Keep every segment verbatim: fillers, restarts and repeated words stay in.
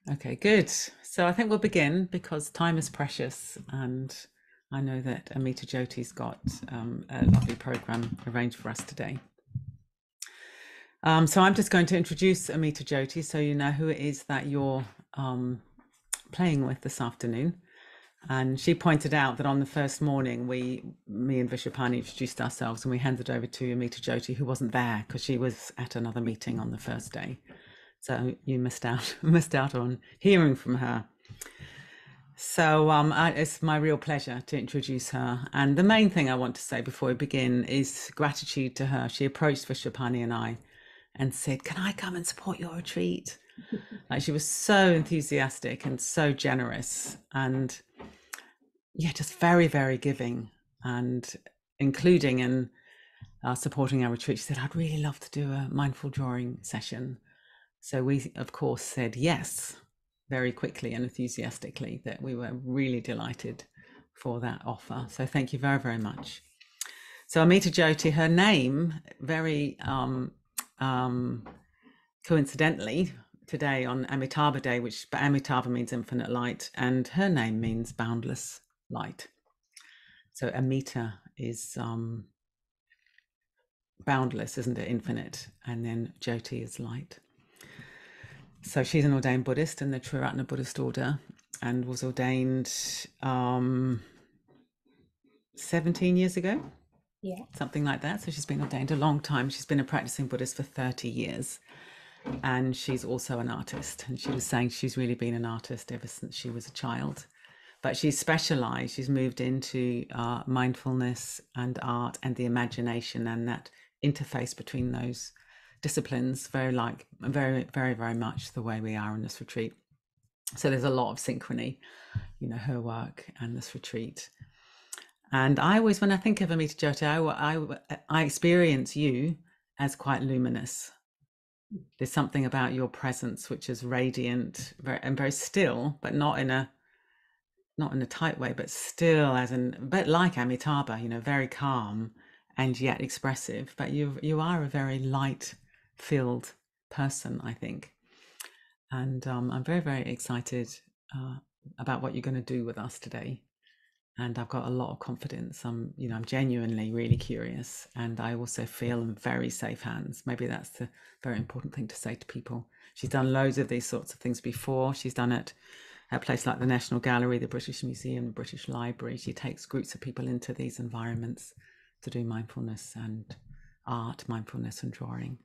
Okay, good. So I think we'll begin because time is precious, and I know that Amitajyoti's got um, a lovely program arranged for us today. Um, so I'm just going to introduce Amitajyoti so you know who it is that you're um, playing with this afternoon. And she pointed out that on the first morning, we, me and Vishwapani introduced ourselves and we handed over to Amitajyoti, who wasn't there because she was at another meeting on the first day. So you missed out, missed out on hearing from her. So um, I, it's my real pleasure to introduce her. And the main thing I want to say before we begin is gratitude to her. She approached Vishwapani and I and said, "Can I come and support your retreat?" Like, she was so enthusiastic and so generous, and yeah, just very, very giving, and including in uh, supporting our retreat. She said, "I'd really love to do a mindful drawing session." So we, of course, said yes very quickly and enthusiastically, that we were really delighted for that offer. So thank you very, very much. So Amitajyoti, her name, very um, um, coincidentally, today on Amitabha Day, which Amitabha means infinite light, and her name means boundless light. So Amita is um, boundless, isn't it? Infinite. And then Jyoti is light. So she's an ordained Buddhist in the Triratna Buddhist order, and was ordained um, seventeen years ago. Yeah. Something like that. So she's been ordained a long time. She's been a practicing Buddhist for thirty years. And she's also an artist. And she was saying she's really been an artist ever since she was a child. But she's specialized, she's moved into uh, mindfulness and art and the imagination, and that interface between those disciplines, very like, very, very, very much the way we are in this retreat. So there's a lot of synchrony, you know, her work and this retreat. And I always, when I think of Amitajyoti, I, I, I experience you as quite luminous. There's something about your presence which is radiant very, and very still, but not in a not in a tight way, but still as in, but like Amitabha, you know, very calm and yet expressive. But you you are a very light-filled person, I think. And um, I'm very, very excited uh, about what you're going to do with us today. And I've got a lot of confidence. I'm, you know, I'm genuinely really curious, and I also feel in very safe hands. Maybe that's the very important thing to say to people. She's done loads of these sorts of things before. She's done it at a place like the National Gallery, the British Museum, the British Library. She takes groups of people into these environments to do mindfulness and art, mindfulness and drawing.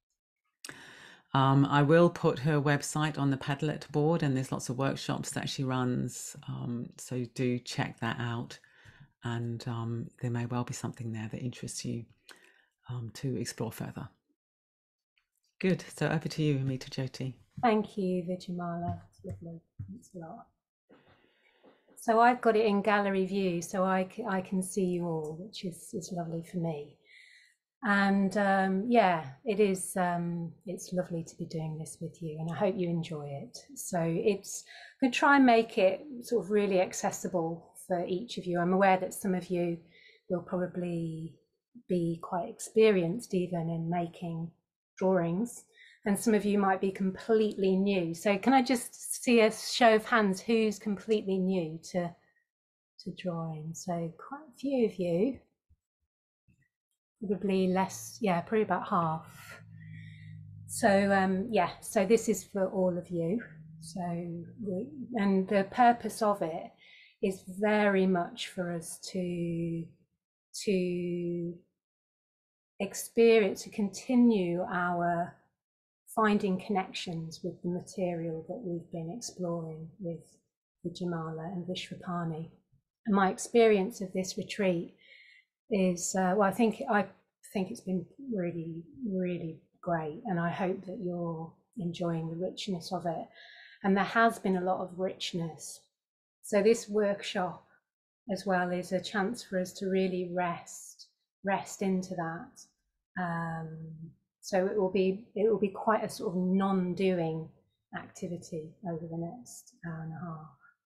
Um, I will put her website on the Padlet board, and there's lots of workshops that she runs. Um, so do check that out. And um, there may well be something there that interests you um, to explore further. Good. So over to you, Amitajyoti. Thank you, Vidyamala. It's lovely. Thanks a lot. So I've got it in gallery view, so I, I can see you all, which is, is lovely for me. And um, yeah, it is. Um, it's lovely to be doing this with you, and I hope you enjoy it. So it's I'm going to try and make it sort of really accessible for each of you. I'm aware that some of you will probably be quite experienced even in making drawings, and some of you might be completely new. So can I just see a show of hands who's completely new to to drawing? So quite a few of you. Probably less, yeah, probably about half. So um, yeah, so this is for all of you. So we, and the purpose of it is very much for us to to experience, to continue our finding connections with the material that we've been exploring with Vidyamala and Vishwapani. And my experience of this retreat is, uh, well, I think I think it's been really, really great, and I hope that you're enjoying the richness of it. And there has been a lot of richness. So this workshop as well is a chance for us to really rest, rest into that. Um, so it will be it will be quite a sort of non-doing activity over the next hour and a half.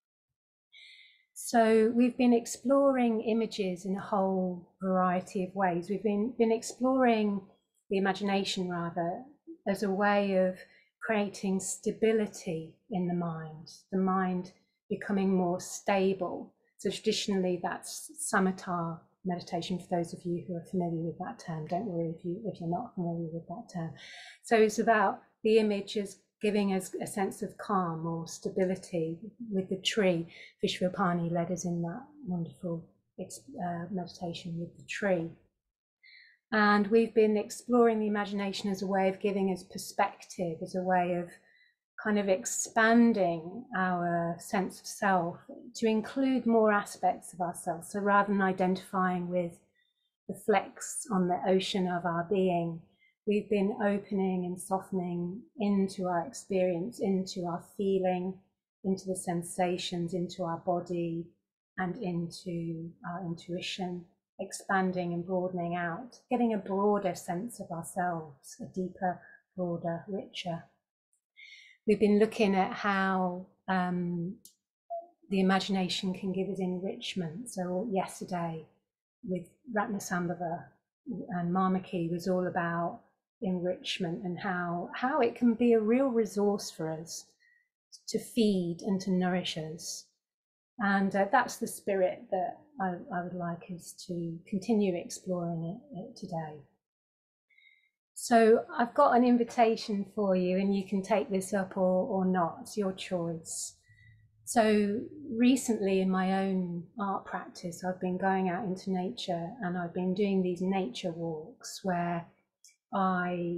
So we've been exploring images in a whole variety of ways. We've been, been exploring the imagination rather as a way of creating stability in the mind, the mind becoming more stable. So traditionally that's samatha meditation, for those of you who are familiar with that term. Don't worry if, you, if you're not familiar with that term. So it's about the image as giving us a sense of calm or stability with the tree. Vishwapani led us in that wonderful uh, meditation with the tree. And we've been exploring the imagination as a way of giving us perspective, as a way of kind of expanding our sense of self to include more aspects of ourselves. So rather than identifying with the flecks on the ocean of our being, we've been opening and softening into our experience, into our feeling, into the sensations, into our body, and into our intuition, expanding and broadening out, getting a broader sense of ourselves, a deeper, broader, richer. We've been looking at how um, the imagination can give us enrichment. So yesterday with Ratnasambhava and Marmaki was all about enrichment and how, how it can be a real resource for us to feed and to nourish us. And uh, that's the spirit that I, I would like us to continue exploring it, it today. So I've got an invitation for you, and you can take this up or, or not, it's your choice. So recently in my own art practice, I've been going out into nature and I've been doing these nature walks where I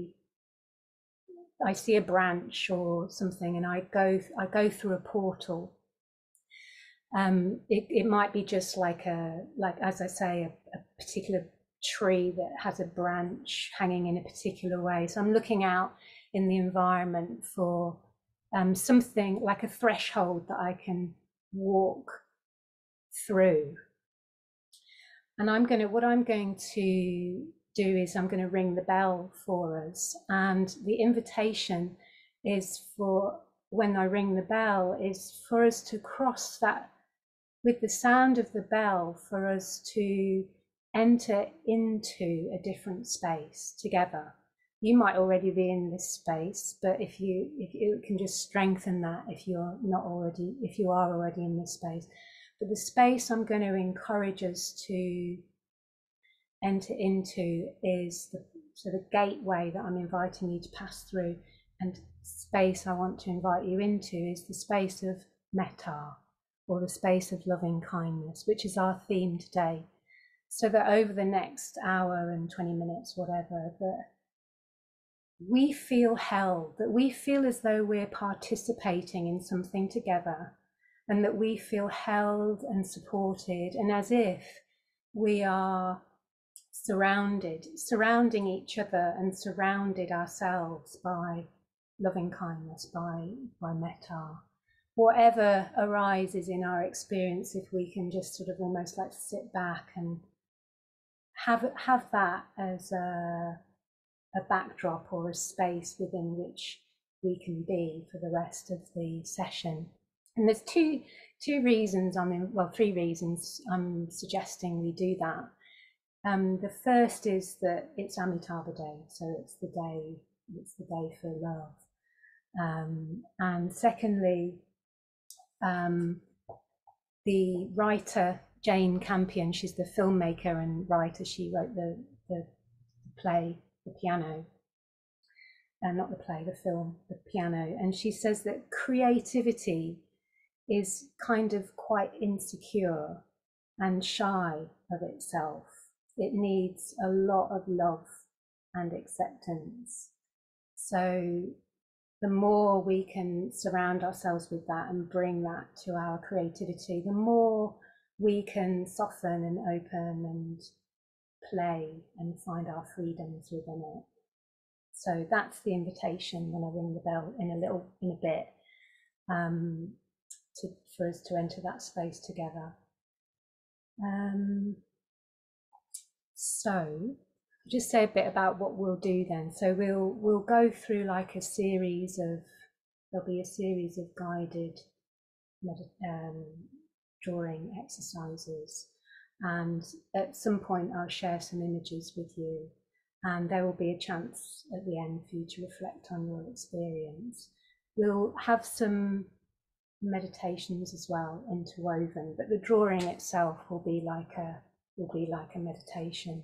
I see a branch or something and I go I go through a portal. Um, it, it might be just like a, like as I say, a, a particular tree that has a branch hanging in a particular way. So I'm looking out in the environment for um, something like a threshold that I can walk through. And I'm going to, what I'm going to do is I'm going to ring the bell for us. And the invitation is for, when I ring the bell, is for us to cross that, with the sound of the bell, for us to enter into a different space together. You might already be in this space, but if you if you can just strengthen that if you're not already, if you are already in this space. But the space I'm going to encourage us to enter into is the sort of gateway that I'm inviting you to pass through, and space I want to invite you into is the space of metta, or the space of loving kindness, which is our theme today. So that over the next hour and twenty minutes, whatever, that we feel held, that we feel as though we're participating in something together, and that we feel held and supported, and as if we are surrounded, surrounding each other and surrounded ourselves by loving kindness, by, by metta. Whatever arises in our experience, if we can just sort of almost like sit back and have have that as a, a backdrop or a space within which we can be for the rest of the session. And there's two two reasons, I mean, well, three reasons I'm suggesting we do that. Um, the first is that it's Amitabha Day, so it's the day, it's the day for love. Um, and secondly, um, the writer Jane Campion, she's the filmmaker and writer, she wrote the, the play, The Piano, uh, not the play, the film, The Piano, and she says that creativity is kind of quite insecure and shy of itself. It needs a lot of love and acceptance. So the more we can surround ourselves with that and bring that to our creativity, the more we can soften and open and play and find our freedoms within it. So that's the invitation when I ring the bell in a little, in a bit, um, to, for us to enter that space together. Um, so I'll just say a bit about what we'll do then. So we'll we'll go through like a series of, there'll be a series of guided um, drawing exercises, and at some point I'll share some images with you, and there will be a chance at the end for you to reflect on your experience. We'll have some meditations as well interwoven, but the drawing itself will be like a will be like a meditation.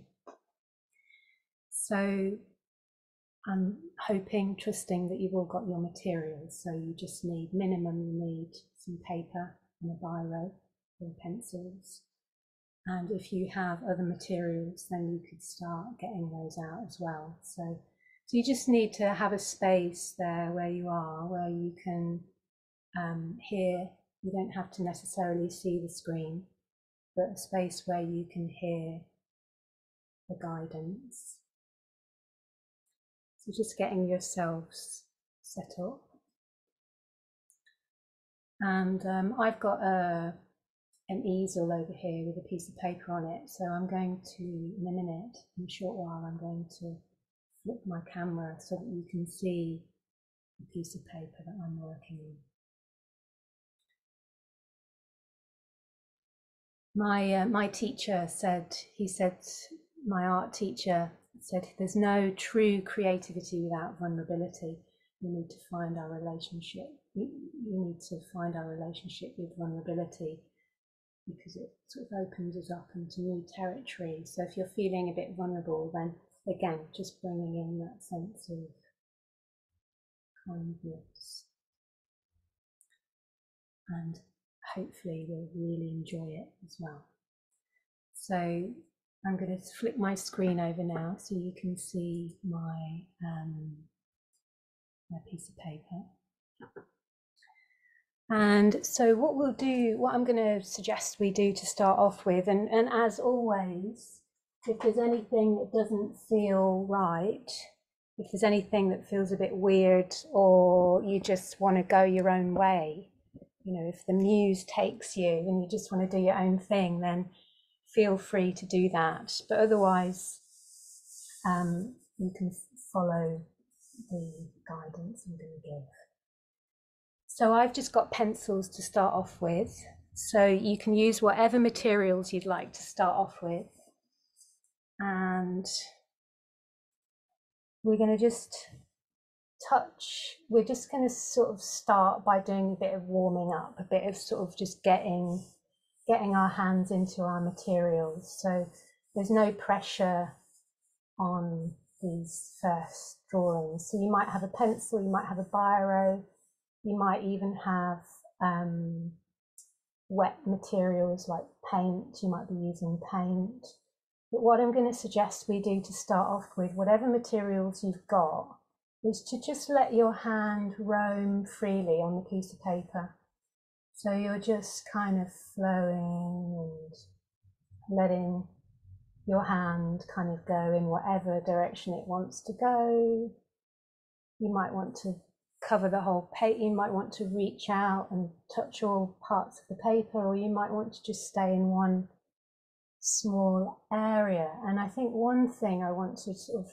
So I'm hoping, trusting that you've all got your materials. So you just need, minimum, you need some paper and a biro or pencils. And if you have other materials, then you could start getting those out as well. So, so you just need to have a space there where you are, where you can um, hear. You don't have to necessarily see the screen, but a space where you can hear the guidance. So just getting yourselves set up. And um, I've got a, an easel over here with a piece of paper on it. So I'm going to, in a minute, in a short while, I'm going to flip my camera so that you can see the piece of paper that I'm working on. My, uh, my teacher said, he said, my art teacher said, there's no true creativity without vulnerability. We need to find our relationship. We, we need to find our relationship with vulnerability, because it sort of opens us up into new territory. So if you're feeling a bit vulnerable, then again, just bringing in that sense of kindness. And hopefully we'll really enjoy it as well. So I'm going to flip my screen over now so you can see my um, my piece of paper. And so what we'll do, what I'm going to suggest we do to start off with, and, and as always, if there's anything that doesn't feel right, if there's anything that feels a bit weird, or you just want to go your own way, you know, if the muse takes you and you just want to do your own thing, then feel free to do that. But otherwise, um, you can follow the guidance I'm going to give. So I've just got pencils to start off with. So you can use whatever materials you'd like to start off with. And we're going to just touch, we're just going to sort of start by doing a bit of warming up, a bit of sort of just getting getting our hands into our materials. So there's no pressure on these first drawings. So you might have a pencil, you might have a biro, you might even have um, wet materials like paint, you might be using paint. But what I'm going to suggest we do to start off with, whatever materials you've got, is to just let your hand roam freely on the piece of paper. So you're just kind of flowing and letting your hand kind of go in whatever direction it wants to go. You might want to cover the whole page, you might want to reach out and touch all parts of the paper, or you might want to just stay in one small area. And I think one thing I want to sort of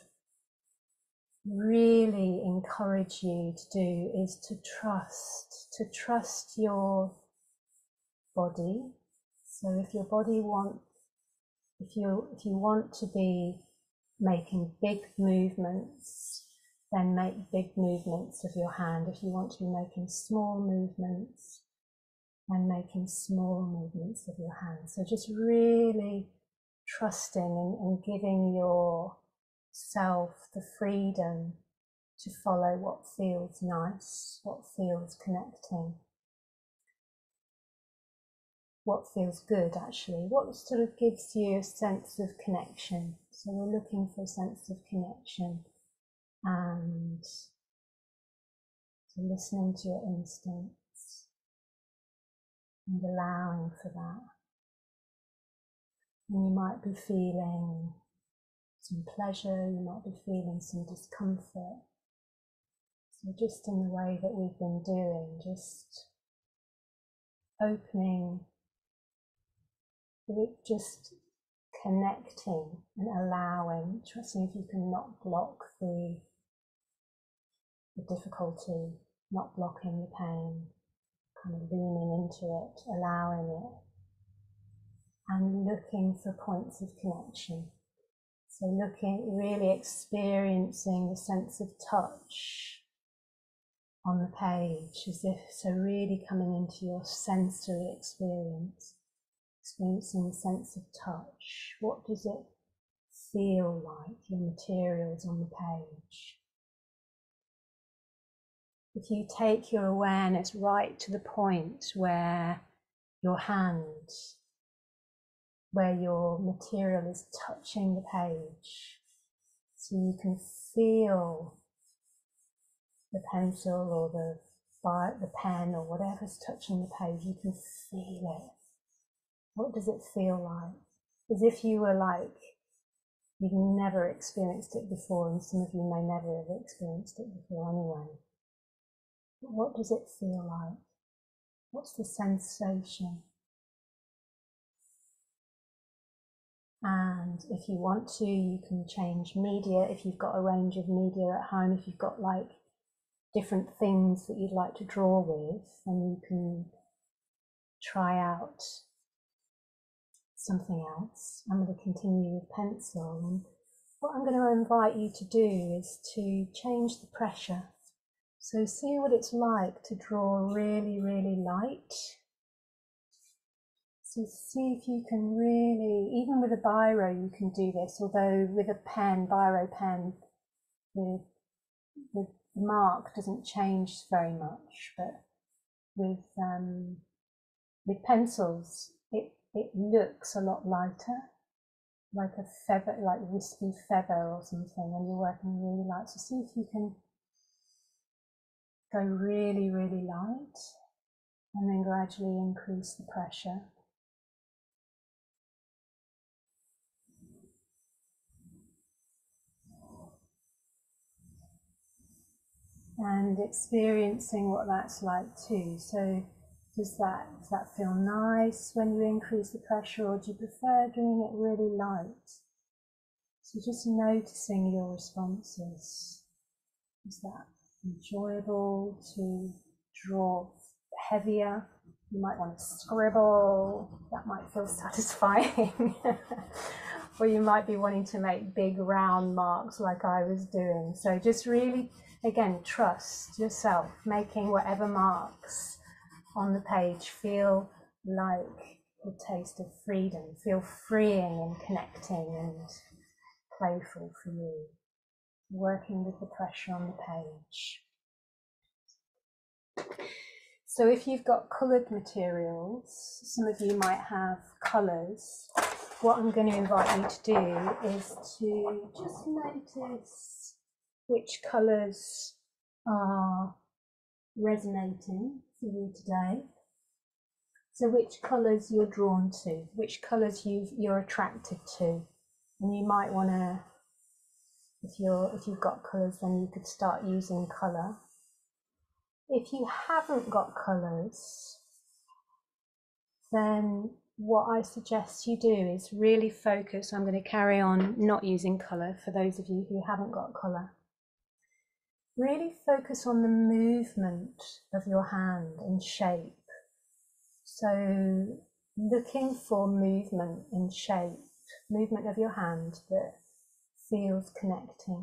really encourage you to do is to trust, to trust your body. So if your body wants, if you if you want to be making big movements, then make big movements of your hand. If you want to be making small movements, then making small movements of your hand. So just really trusting and, and giving yourself the freedom to follow what feels nice, what feels connecting, what feels good actually, what sort of gives you a sense of connection. So we're looking for a sense of connection and so listening to your instincts and allowing for that. And you might be feeling some pleasure, you might be feeling some discomfort. So just in the way that we've been doing, just opening, just connecting and allowing, trusting if you can not block the, the difficulty, not blocking the pain, kind of leaning into it, allowing it, and looking for points of connection. So looking, really experiencing the sense of touch on the page, as if, so really coming into your sensory experience, experiencing the sense of touch. What does it feel like, your materials on the page? If you take your awareness right to the point where your hand, where your material is touching the page, so you can feel the pencil or the the pen or whatever's touching the page, you can feel it. What does it feel like? As if you were like, you've never experienced it before, and some of you may never have experienced it before anyway. But what does it feel like? What's the sensation? And if you want to, you can change media. If you've got a range of media at home, if you've got like different things that you'd like to draw with, then you can try out something else. I'm going to continue with pencil. And what I'm going to invite you to do is to change the pressure. So see what it's like to draw really, really light. So see if you can really, even with a biro you can do this, although with a pen, biro pen, the, the mark doesn't change very much, but with um, with pencils it, it looks a lot lighter, like a feather, like wispy feather or something when you're working really light. So see if you can go really, really light and then gradually increase the pressure. And experiencing what that's like too. So does that, does that feel nice when you increase the pressure, or do you prefer doing it really light? So just noticing your responses. Is that enjoyable to draw heavier? You might want to scribble, that might feel satisfying. Or you might be wanting to make big round marks like I was doing. So just really, again, trust yourself, making whatever marks on the page feel like a taste of freedom, feel freeing and connecting and playful for you, working with the pressure on the page. So if you've got coloured materials, some of you might have colours. What I'm going to invite you to do is to just notice which colours are resonating for you today. So which colours you're drawn to, which colours you've, you're attracted to. And you might want to, if you're if you've got colours, then you could start using colour. If you haven't got colours, then what I suggest you do is really focus. I'm going to carry on not using colour for those of you who haven't got colour. Really focus on the movement of your hand and shape. So looking for movement and shape, movement of your hand that feels connecting.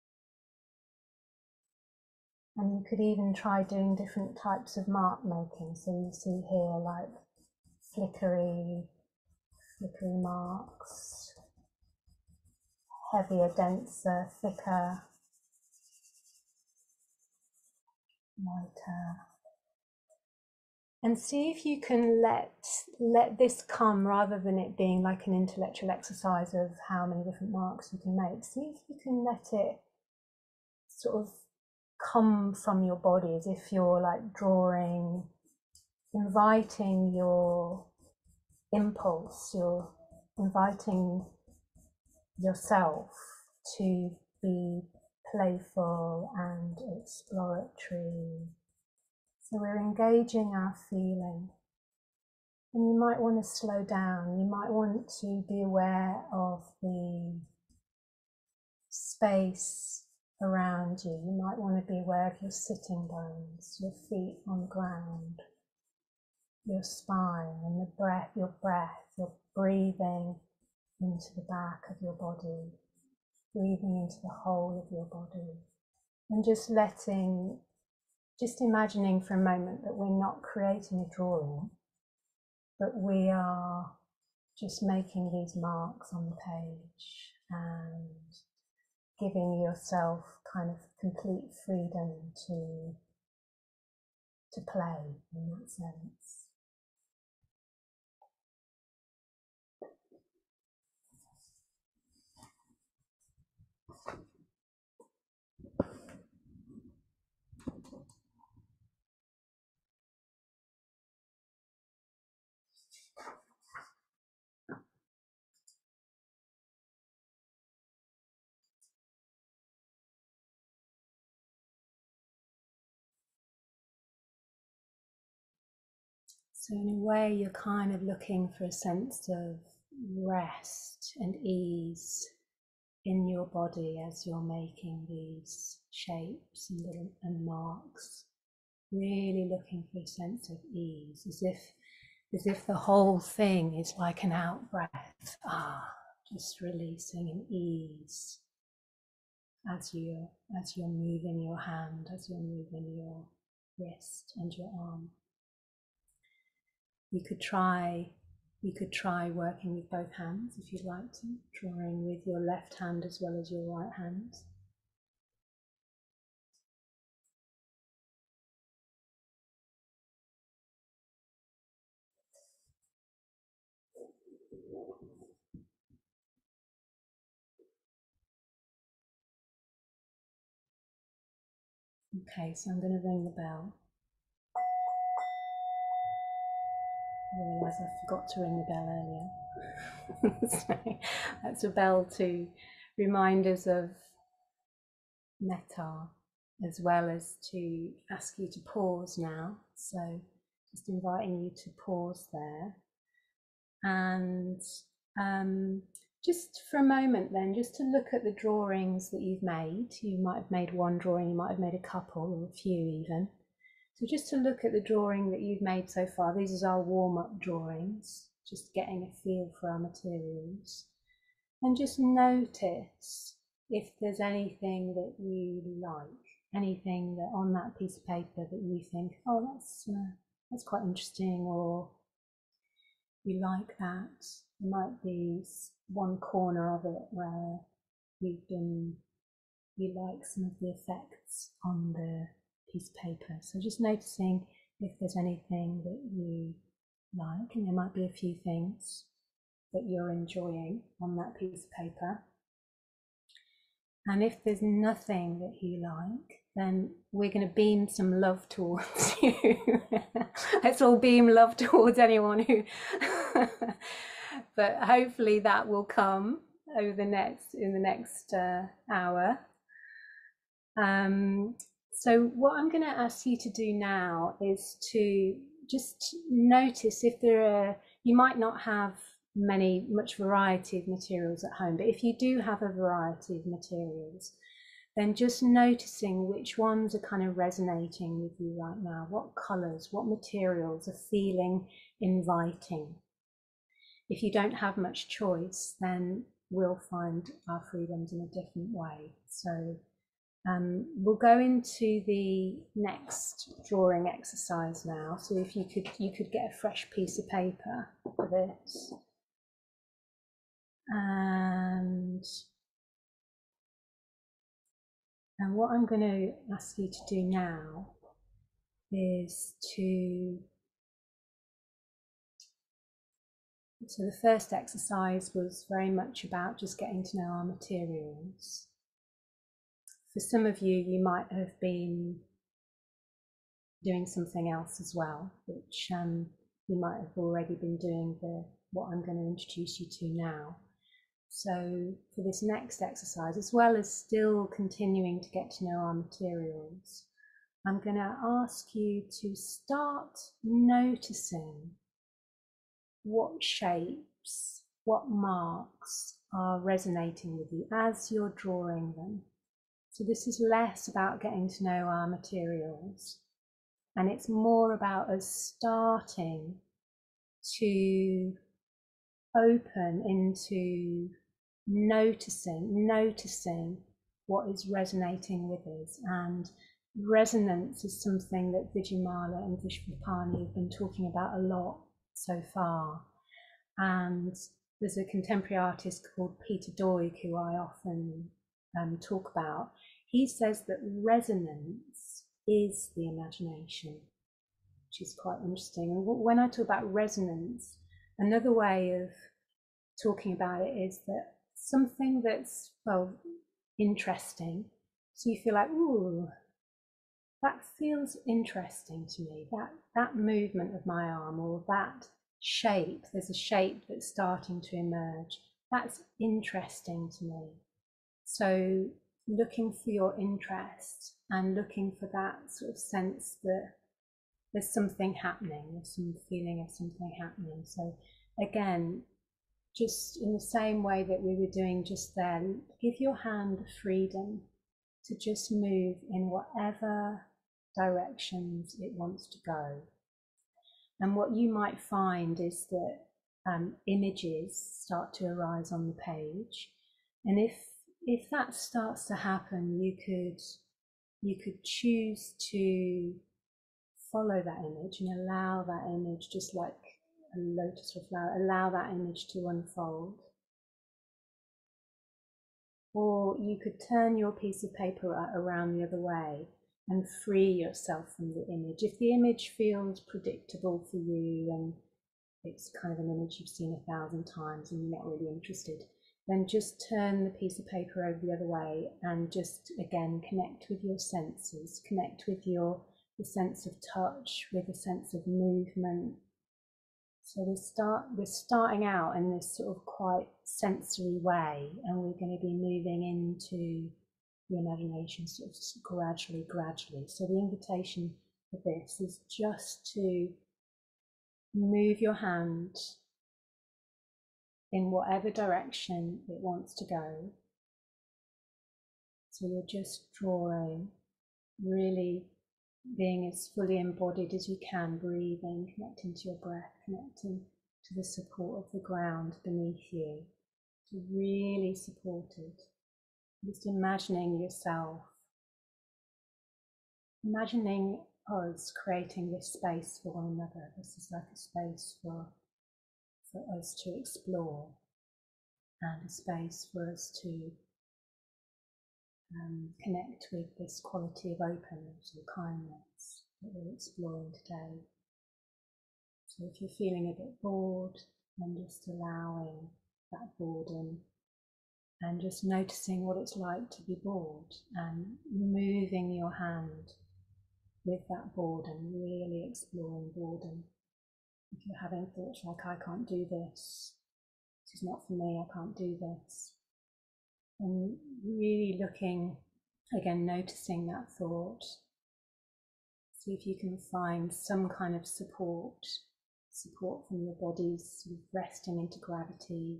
And you could even try doing different types of mark making. So you see here like flickery, flickery marks, heavier, denser, thicker, lighter. And see if you can let, let this come, rather than it being like an intellectual exercise of how many different marks you can make. See if you can let it sort of come from your body, as if you're like drawing, inviting your impulse, you're inviting yourself to be playful and exploratory. So we're engaging our feeling. And you might want to slow down. You might want to be aware of the space around you. You might want to be aware of your sitting bones, your feet on the ground, your spine, and the breath, your breath, your breathing into the back of your body. breathing into the whole of your body, and just letting, just imagining for a moment that we're not creating a drawing, but we are just making these marks on the page and giving yourself kind of complete freedom to to play in that sense. So in a way, you're kind of looking for a sense of rest and ease in your body as you're making these shapes and little and marks. Really looking for a sense of ease, as if as if the whole thing is like an out breath. Ah, just releasing an ease as you as you're moving your hand, as you're moving your wrist and your arm. You could try you could try working with both hands if you'd like to, drawing with your left hand as well as your right hand. Okay, so I'm going to ring the bell. I realise I forgot to ring the bell earlier. So that's a bell to remind us of metta, as well as to ask you to pause now. So just inviting you to pause there. And um, just for a moment then, just to look at the drawings that you've made. You might have made one drawing, you might have made a couple or a few even. So just to look at the drawing that you've made so far. These are our warm-up drawings, just getting a feel for our materials. And just notice if there's anything that you like, anything that on that piece of paper that you think, oh, that's, uh, that's quite interesting, or you like that. There might be one corner of it where you've been, you like some of the effects on the piece of paper. So just noticing if there's anything that you like, and there might be a few things that you're enjoying on that piece of paper. And if there's nothing that you like, then we're going to beam some love towards you. Let's all beam love towards anyone who but hopefully that will come over the next in the next uh, hour. Um, so what I'm going to ask you to do now is to just notice if there are, you might not have many, much variety of materials at home, but if you do have a variety of materials, then just noticing which ones are kind of resonating with you right now, what colours, what materials are feeling inviting. If you don't have much choice, then we'll find our freedoms in a different way. So Um, we'll go into the next drawing exercise now. So if you could, you could get a fresh piece of paper for this. And, and what I'm going to ask you to do now is to, so the first exercise was very much about just getting to know our materials. For some of you, you might have been doing something else as well, which um, you might have already been doing the what I'm going to introduce you to now. So for this next exercise, as well as still continuing to get to know our materials, I'm going to ask you to start noticing what shapes, what marks are resonating with you as you're drawing them. So this is less about getting to know our materials, and it's more about us starting to open into noticing, noticing what is resonating with us. And resonance is something that Vidyamala and Vishwapani have been talking about a lot so far. And there's a contemporary artist called Peter Doig who I often um, talk about. He says that resonance is the imagination, which is quite interesting. And when I talk about resonance, another way of talking about it is that something that's, well, interesting, so you feel like, ooh, that feels interesting to me, that that movement of my arm, or that shape, there's a shape that's starting to emerge, that's interesting to me. So looking for your interest and looking for that sort of sense that there's something happening, there's some feeling of something happening. So again, just in the same way that we were doing just then, give your hand the freedom to just move in whatever directions it wants to go. And what you might find is that um, images start to arise on the page. And if if that starts to happen, you could you could choose to follow that image and allow that image, just like a lotus or flower, allow that image to unfold. Or you could turn your piece of paper around the other way and free yourself from the image. If the image feels predictable for you and it's kind of an image you've seen a thousand times and you're not really interested, then just turn the piece of paper over the other way and just, again, connect with your senses, connect with your the sense of touch, with a sense of movement. So we start, we're starting out in this sort of quite sensory way, and we're going to be moving into the imagination sort of gradually, gradually. So the invitation for this is just to move your hand in whatever direction it wants to go. So you're just drawing, really being as fully embodied as you can, breathing, connecting to your breath, connecting to the support of the ground beneath you, to really supported. Just imagining yourself, imagining us creating this space for one another. This is like a space for, for us to explore, and a space for us to um, connect with this quality of openness or kindness that we're exploring today. So if you're feeling a bit bored, then just allowing that boredom and just noticing what it's like to be bored and moving your hand with that boredom, really exploring boredom. If you're having thoughts like, I can't do this, this is not for me, I can't do this, and really looking, again, noticing that thought. See if you can find some kind of support, support from your body's sort of resting into gravity,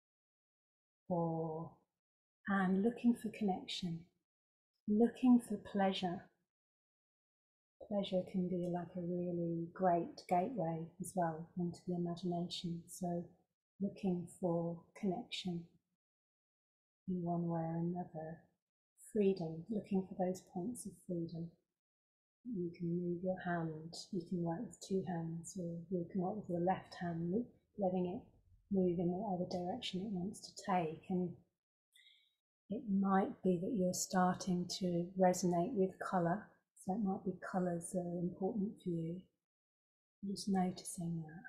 or and looking for connection, looking for pleasure. Pleasure can be like a really great gateway as well into the imagination. So looking for connection in one way or another. Freedom, looking for those points of freedom. You can move your hand, you can work with two hands, or you can work with your left hand, letting it move in whatever direction it wants to take. And it might be that you're starting to resonate with colour, so it might be colours that are important for you. Just noticing that.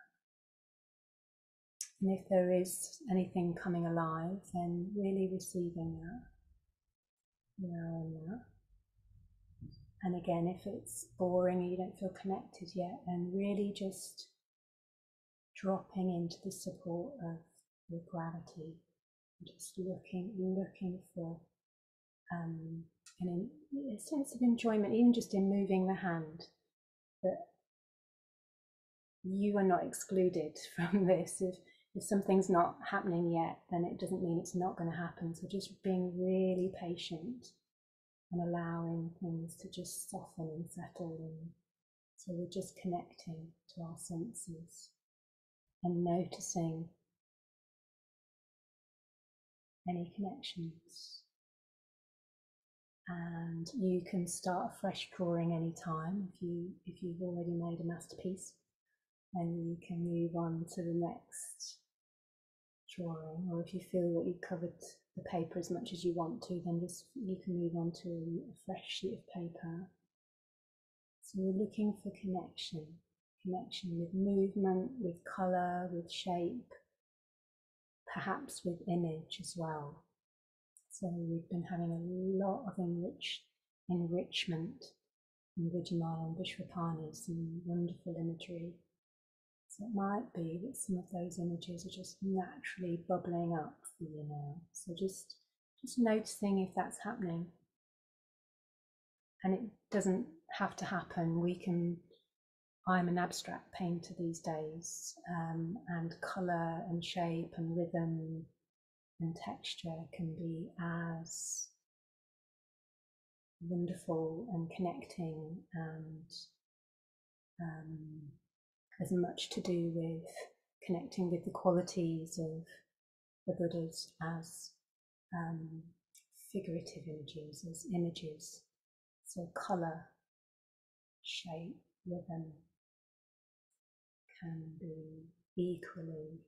And if there is anything coming alive, then really receiving that, allowing that. And again, if it's boring and you don't feel connected yet, then really just dropping into the support of your gravity, just looking, looking for um, an, a sense of enjoyment, even just in moving the hand, that you are not excluded from this. If, if something's not happening yet, then it doesn't mean it's not going to happen. So just being really patient and allowing things to just soften and settle. And so we're just connecting to our senses and noticing any connections. And you can start a fresh drawing anytime. If you if you've already made a masterpiece, then you can move on to the next drawing. Or if you feel that you've covered the paper as much as you want to, then just you can move on to a fresh sheet of paper. So we're looking for connection, connection with movement, with colour, with shape, perhaps with image as well. So we've been having a lot of enrich, enrichment in Vidyamala and Vishwapani, some wonderful imagery. So it might be that some of those images are just naturally bubbling up for you now. So just, just noticing if that's happening. And it doesn't have to happen. We can, I'm an abstract painter these days, um, and colour and shape and rhythm and texture can be as wonderful and connecting and um, as much to do with connecting with the qualities of the Buddhas as um, figurative images, as images. So colour, shape, rhythm can be equally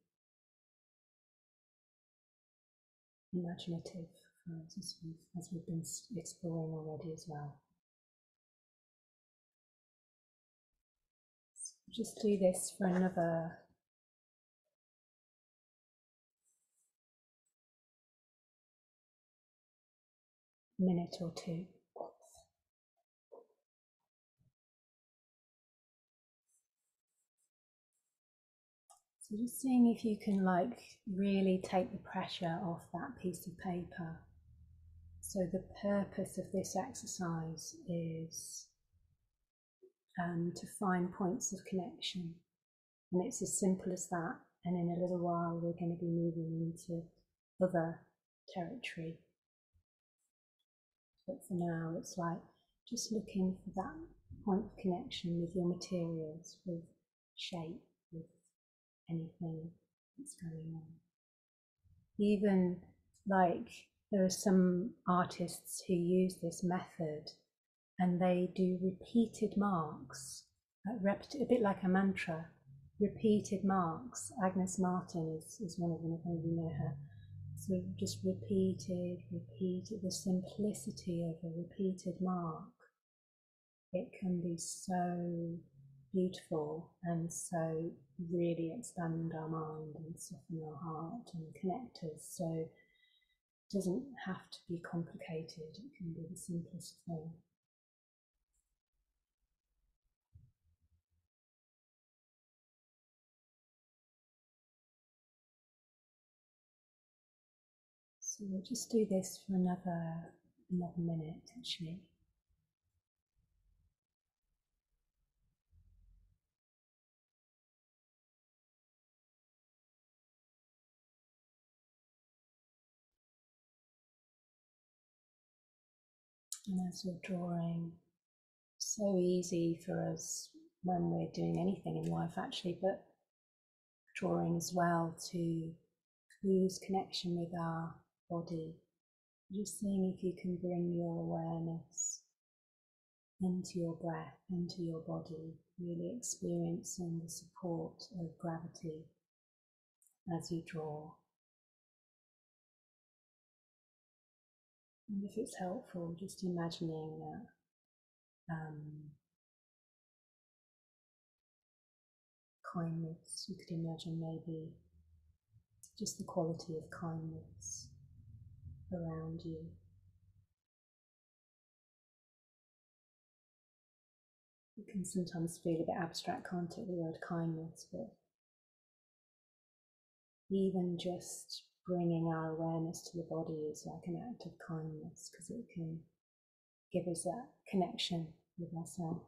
imaginative for us as we've, as we've been exploring already as well. So just do this for another minute or two. So just seeing if you can like really take the pressure off that piece of paper. So the purpose of this exercise is um, to find points of connection. And it's as simple as that. And in a little while, we're going to be moving into other territory. But for now, it's like just looking for that point of connection with your materials, with shape, with anything that's going on. Even like there are some artists who use this method and they do repeated marks, a bit like a mantra, repeated marks. Agnes Martin is, is one of them, if any of you know her. So just repeated, repeated, the simplicity of a repeated mark. It can be so beautiful and so really expand our mind and soften our heart and connect us. So it doesn't have to be complicated, it can be the simplest thing. So we'll just do this for another, another minute actually. And as we're drawing, so easy for us when we're doing anything in life actually, but drawing as well, to lose connection with our body. Just seeing if you can bring your awareness into your breath, into your body, really experiencing the support of gravity as you draw. And if it's helpful, just imagining that um, kindness, you could imagine maybe just the quality of kindness around you. It can sometimes feel a bit abstract, can't it, the word kindness, but even just bringing our awareness to the body is like an act of kindness, because it can give us that connection with ourselves.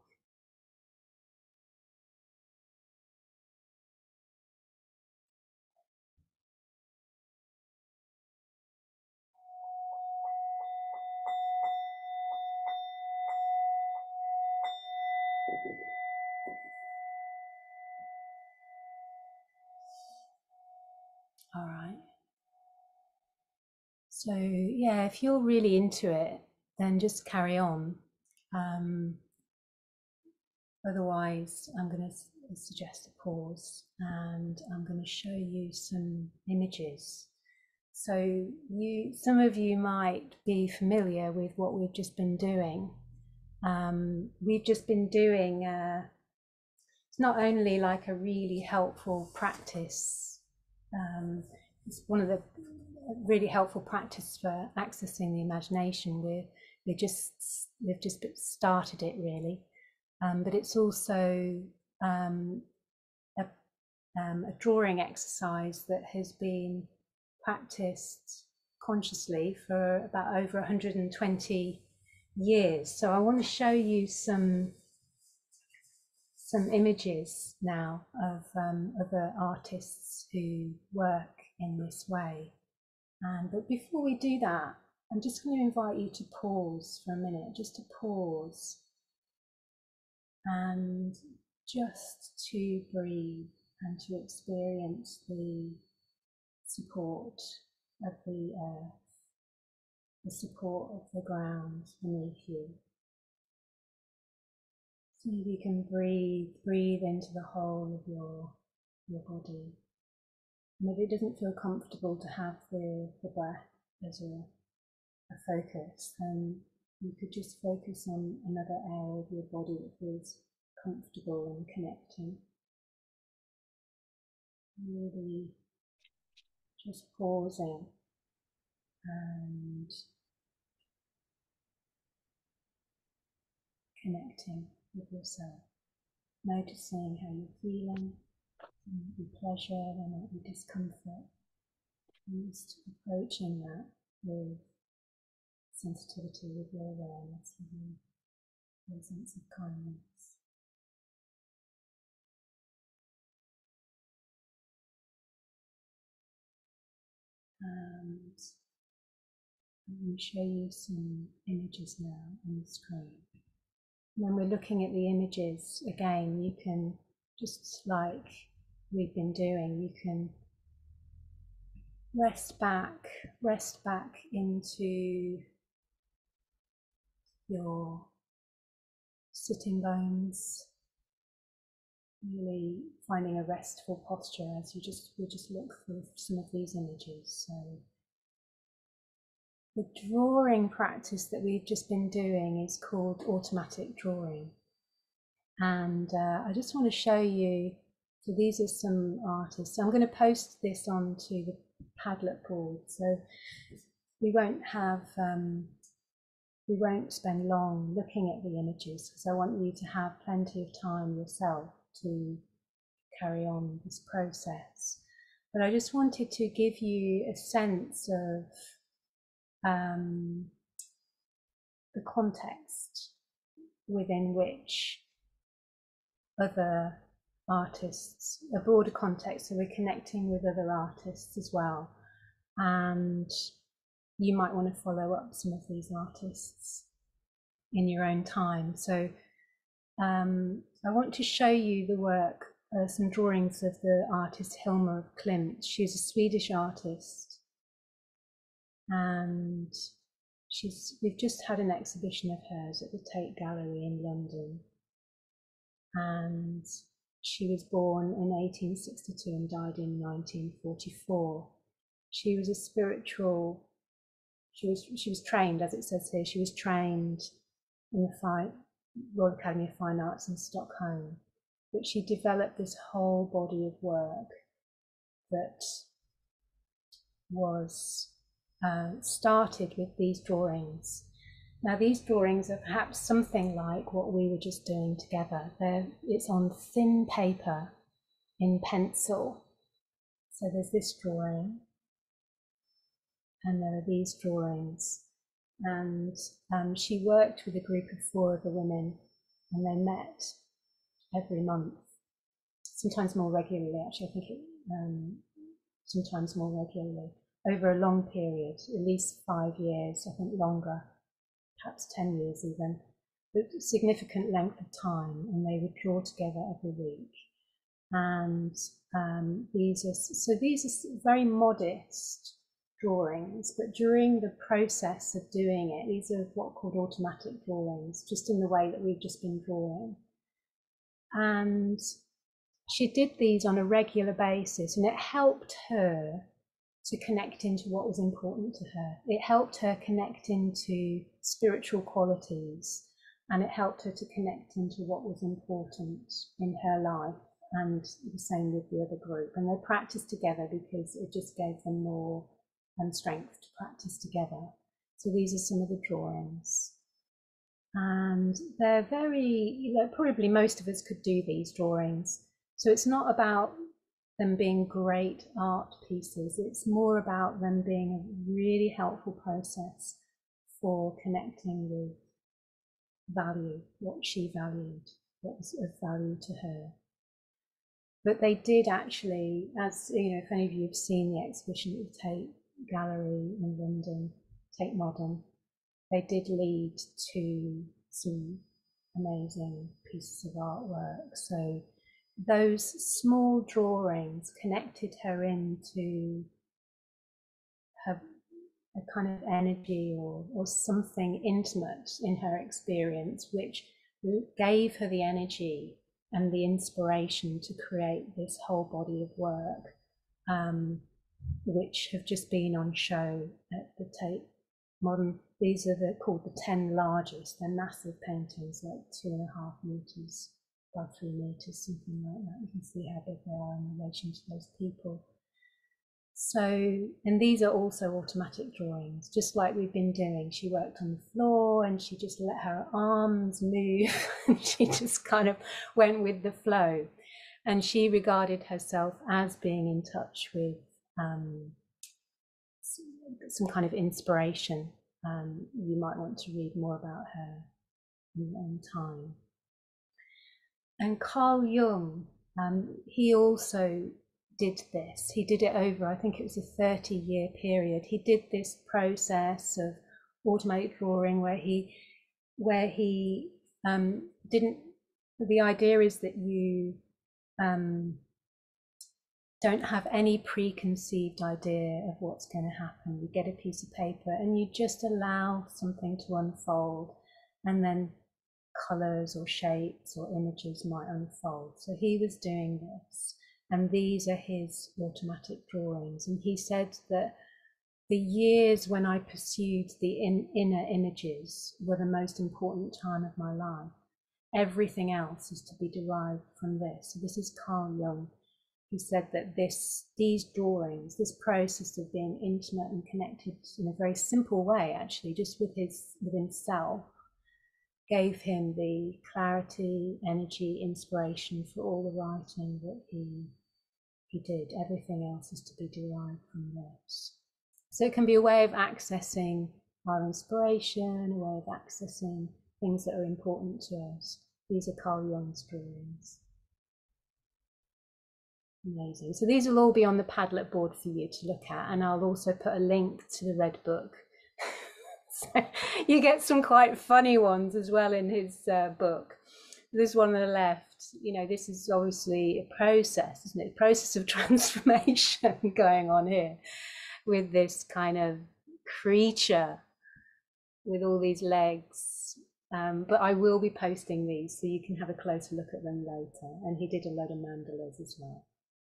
All right. So yeah, if you're really into it, then just carry on. Um, otherwise, I'm going to suggest a pause, and I'm going to show you some images. So you, some of you might be familiar with what we've just been doing. Um, we've just been doing, uh, it's not only like a really helpful practice, um, it's one of the really helpful practice for accessing the imagination. We're, we're just, we've just started it really, um, but it's also um, a, um, a drawing exercise that has been practiced consciously for about over one hundred twenty years. So I want to show you some some images now of um, other artists who work in this way. And but before we do that, I'm just going to invite you to pause for a minute, just to pause and just to breathe and to experience the support of the earth, the support of the ground beneath you. So you can breathe, breathe into the whole of your, your body. And if it doesn't feel comfortable to have the, the breath as a, a focus, then you could just focus on another area of your body that feels comfortable and connecting. Really just pausing and connecting with yourself, noticing how you're feeling. There might be pleasure, there might be discomfort, and just approaching that with sensitivity, with your awareness, with your presence of kindness. And I'm going to show you some images now on the screen. When we're looking at the images again, you can, just like we've been doing, you can rest back, rest back into your sitting bones, really finding a restful posture as you just we just look through some of these images. So the drawing practice that we've just been doing is called automatic drawing, and uh, I just want to show you. So these are some artists. So I'm going to post this onto the Padlet board, so we won't have um, we won't spend long looking at the images because I want you to have plenty of time yourself to carry on this process. But I just wanted to give you a sense of um, the context within which other artists, a broader context, so we're connecting with other artists as well. And you might want to follow up some of these artists in your own time. So um, I want to show you the work, uh, some drawings of the artist Hilma of Klint. She's a Swedish artist, and she's we've just had an exhibition of hers at the Tate Gallery in London. And she was born in eighteen sixty-two and died in nineteen forty-four. She was a spiritual, she was she was trained, as it says here, she was trained in the Fine, Royal Academy of Fine Arts in Stockholm, but she developed this whole body of work that was uh, started with these drawings. Now these drawings are perhaps something like what we were just doing together. They're, it's on thin paper in pencil. So there's this drawing, and there are these drawings. And um, she worked with a group of four other women, and they met every month, sometimes more regularly, actually, I think it, um, sometimes more regularly, over a long period, at least five years, I think longer, perhaps ten years even, but significant length of time, and they would draw together every week. And um, these are, so these are very modest drawings, but during the process of doing it, these are what are called automatic drawings, just in the way that we've just been drawing. And she did these on a regular basis, and it helped her to connect into what was important to her. It helped her connect into spiritual qualities, and it helped her to connect into what was important in her life, and the same with the other group. And they practiced together because it just gave them more um, strength to practice together. So these are some of the drawings. And they're very, you know, probably most of us could do these drawings. So it's not about them being great art pieces, it's more about them being a really helpful process for connecting with value, what she valued, what was of value to her. But they did actually, as you know, if any of you have seen the exhibition at the Tate Gallery in London, Tate Modern, they did lead to some amazing pieces of artwork. So those small drawings connected her into her a kind of energy or, or something intimate in her experience, which gave her the energy and the inspiration to create this whole body of work, um, which have just been on show at the Tate Modern. These are the, called the ten largest. They're massive paintings, like two and a half meters by three meters, something like that. You can see how big they are in relation to those people. So, and these are also automatic drawings, just like we've been doing. She worked on the floor and she just let her arms move and she just kind of went with the flow. And she regarded herself as being in touch with um, some kind of inspiration. Um, you might want to read more about her in, in time. And Carl Jung, um, he also did this. He did it over, I think it was a thirty year period. He did this process of automatic drawing where he, where he um, didn't, the idea is that you um, don't have any preconceived idea of what's going to happen. You get a piece of paper and you just allow something to unfold, and then colours or shapes or images might unfold. So he was doing this, and these are his automatic drawings. And he said that the years when I pursued the in, inner images were the most important time of my life. Everything else is to be derived from this. So this is Carl Jung. He said that this, these drawings, this process of being intimate and connected in a very simple way, actually, just with his, with himself, gave him the clarity, energy, inspiration for all the writing that he, he did. Everything else is to be derived from this. So it can be a way of accessing our inspiration, a way of accessing things that are important to us. These are Carl Jung's drawings. Amazing. So these will all be on the Padlet board for you to look at, and I'll also put a link to the Red Book. So you get some quite funny ones as well in his uh, book. This one on the left, you know, this is obviously a process, isn't it? A process of transformation going on here with this kind of creature with all these legs. Um, but I will be posting these so you can have a closer look at them later. And he did a load of mandalas as well.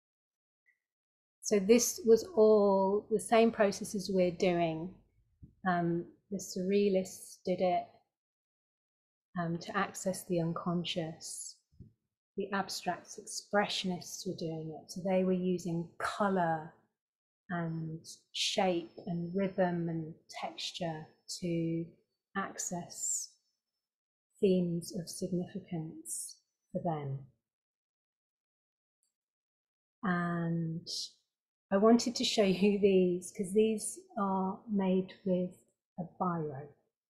So this was all the same processes we're doing. Um, the surrealists did it um, to access the unconscious. The abstract expressionists were doing it. So they were using colour and shape and rhythm and texture to access themes of significance for them. And I wanted to show you these because these are made with a biro.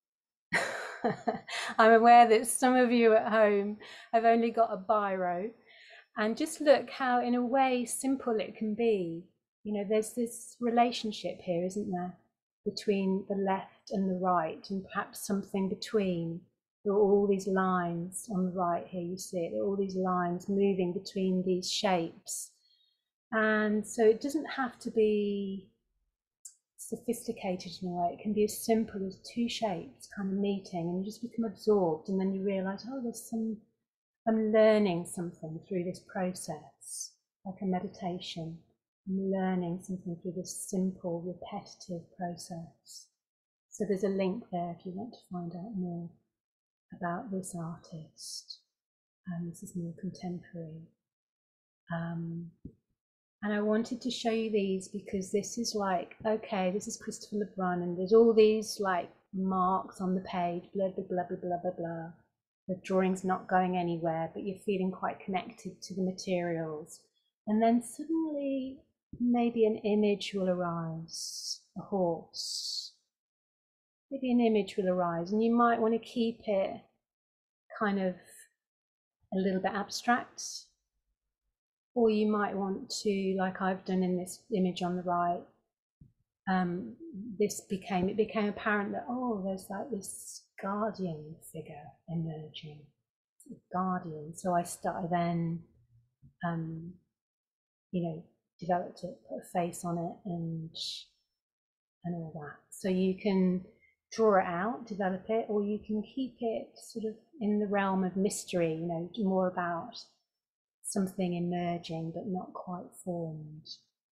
I'm aware that some of you at home have only got a biro, and just look how, in a way, simple it can be. You know, there's this relationship here, isn't there, between the left and the right, and perhaps something between. There are all these lines on the right here, you see it, there are all these lines moving between these shapes. And so it doesn't have to be sophisticated in a way. It can be as simple as two shapes kind of meeting, and you just become absorbed, and then you realize, oh, there's some, I'm learning something through this process, like a meditation. I'm learning something through this simple, repetitive process. So there's a link there if you want to find out more about this artist. And this is more contemporary. Um, and I wanted to show you these because this is like, okay, this is Christopher Lebrun, and there's all these like marks on the page, blah, blah, blah, blah, blah, blah, blah. The drawing's not going anywhere, but you're feeling quite connected to the materials. And then suddenly, maybe an image will arise, a horse. Maybe an image will arise, and you might want to keep it kind of a little bit abstract, or you might want to, like I've done in this image on the right, um, this became, it became apparent that, oh, there's like this guardian figure emerging, guardian. So I started then, um, you know, developed it, put a face on it, and and all that. So you can draw it out, develop it, or you can keep it sort of in the realm of mystery, you know, more about something emerging but not quite formed.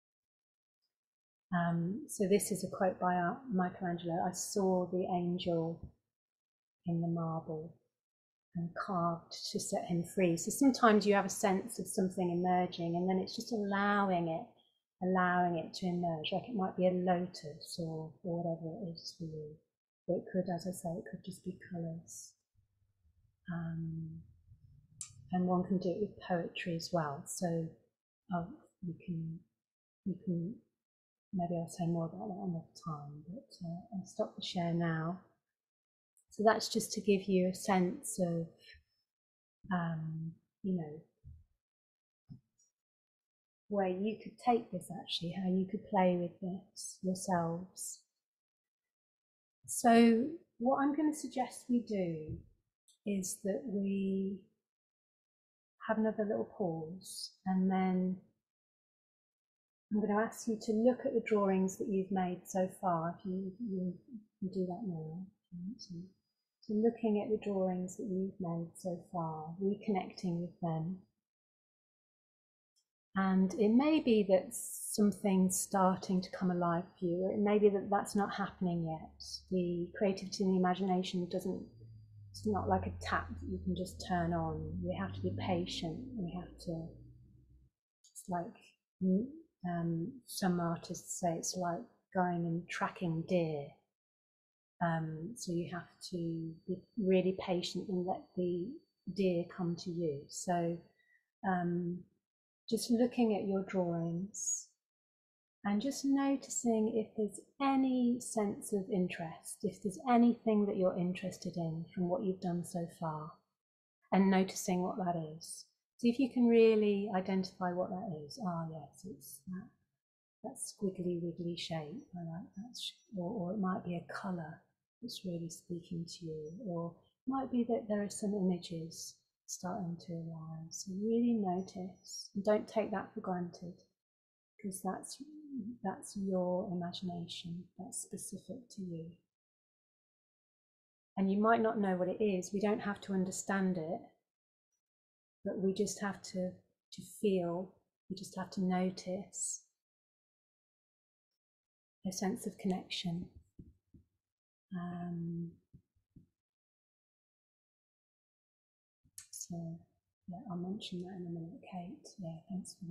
Um, so this is a quote by Michelangelo. I saw the angel in the marble and carved to set him free. So sometimes you have a sense of something emerging, and then it's just allowing it, allowing it to emerge. Like it might be a lotus or, or whatever it is for you. Or it could, as I say, it could just be colours. Um, and one can do it with poetry as well. So oh, you can, you can. Maybe I'll say more about that another time. But uh, I'll stop the share now. So that's just to give you a sense of, um, you know, where you could take this actually, how you could play with this yourselves. So what I'm going to suggest we do is that we have another little pause, and then I'm going to ask you to look at the drawings that you've made so far, if you, you, you do that now. So looking at the drawings that you've made so far, reconnecting with them. And it may be that something's starting to come alive for you, or it may be that that's not happening yet. The creativity and the imagination doesn't, it's not like a tap that you can just turn on. We have to be patient. We have to, it's like, um, some artists say it's like going and tracking deer. Um, so you have to be really patient and let the deer come to you. So um, just looking at your drawings and just noticing if there's any sense of interest, if there's anything that you're interested in from what you've done so far, and noticing what that is. See if you can really identify what that is. Ah, oh, yes, it's that, that squiggly wiggly shape. I like that. Or, or it might be a colour that's really speaking to you, or it might be that there are some images starting to arise. So really notice, and don't take that for granted, because that's that's your imagination, that's specific to you. And you might not know what it is. We don't have to understand it, but we just have to to feel. We just have to notice a sense of connection. Um, so yeah, I'll mention that in a minute, Kate. Yeah, thanks for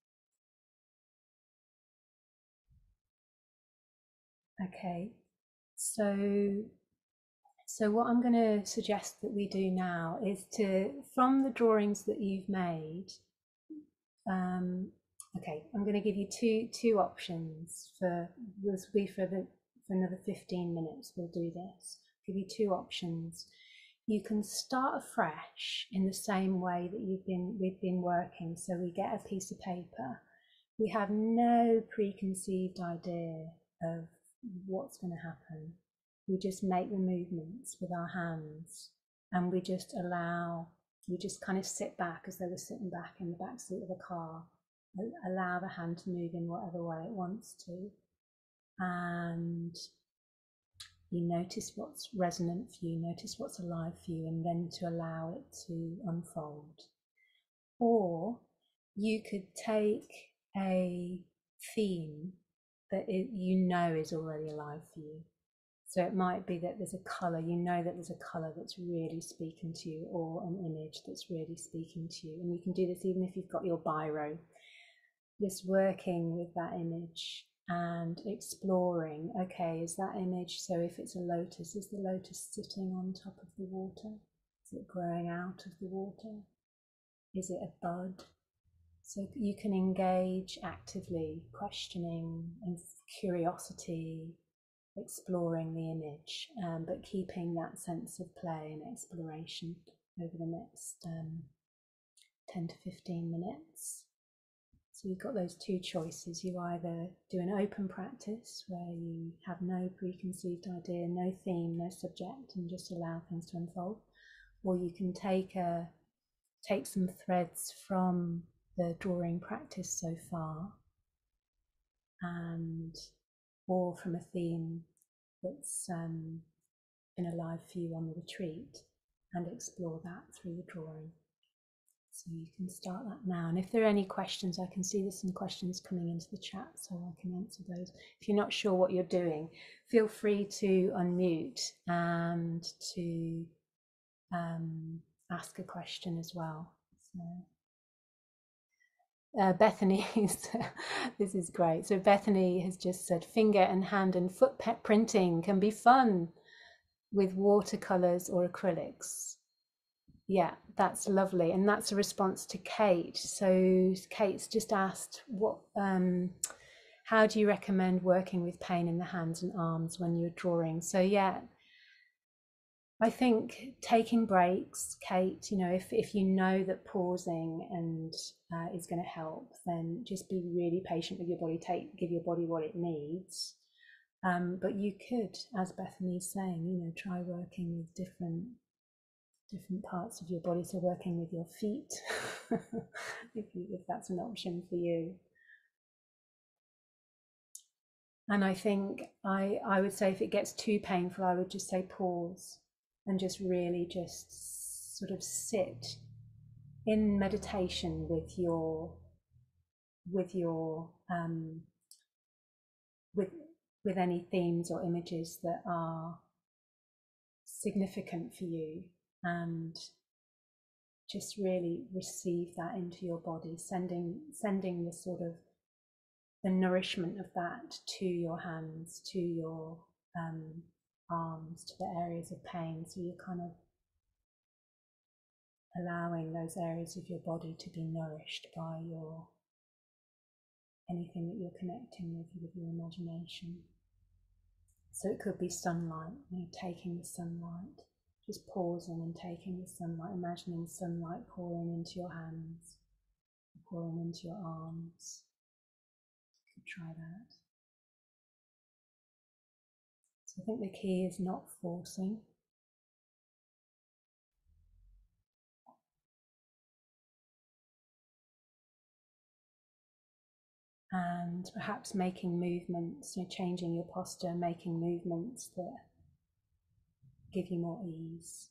that. Okay, so so what I'm going to suggest that we do now is to, from the drawings that you've made, um, okay, I'm going to give you two two options for, this will be for the for another fifteen minutes. We'll do this. Give you two options. You can start afresh in the same way that you've been we've been working. So we get a piece of paper. We have no preconceived idea of what's going to happen. We just make the movements with our hands, and we just allow, we just kind of sit back as though we're sitting back in the back seat of a car, allow the hand to move in whatever way it wants to. and you notice what's resonant for you, notice what's alive for you, and then to allow it to unfold. Or you could take a theme that it, you know is already alive for you. So it might be that there's a colour, you know that there's a colour that's really speaking to you, or an image that's really speaking to you. And you can do this even if you've got your biro, just working with that image and exploring, okay, is that image, so if it's a lotus, is the lotus sitting on top of the water? Is it growing out of the water? Is it a bud? So you can engage actively, questioning and curiosity, exploring the image, um, but keeping that sense of play and exploration over the next um, ten to fifteen minutes. So you've got those two choices. You either do an open practice where you have no preconceived idea, no theme, no subject, and just allow things to unfold, or you can take a take some threads from the drawing practice so far, and or from a theme that's um, been alive for you on the retreat, and explore that through the drawing. So you can start that now. And if there are any questions, I can see there's some questions coming into the chat, so I can answer those. If you're not sure what you're doing, feel free to unmute and to um, ask a question as well. So, uh, Bethany, this is great. So Bethany has just said, finger and hand and foot printing can be fun with watercolors or acrylics. Yeah, that's lovely. And that's a response to Kate. So Kate's just asked, what, um, how do you recommend working with pain in the hands and arms when you're drawing? So yeah, I think taking breaks, Kate, you know, if, if you know that pausing and uh, is going to help, then just be really patient with your body, take, give your body what it needs. Um, but you could, as Bethany's saying, you know, try working with different different parts of your body, so working with your feet, if, you, if that's an option for you. And I think I, I would say if it gets too painful, I would just say pause and just really just sort of sit in meditation with your with your um, with with any themes or images that are significant for you, and just really receive that into your body, sending sending the sort of the nourishment of that to your hands, to your um, arms, to the areas of pain. So you're kind of allowing those areas of your body to be nourished by your anything that you're connecting with with your imagination. So it could be sunlight, you know, taking the sunlight, just pausing and taking the sunlight, imagining sunlight pouring into your hands, pouring into your arms. You could try that. So I think the key is not forcing. And perhaps making movements, you know, changing your posture, making movements that give you more ease.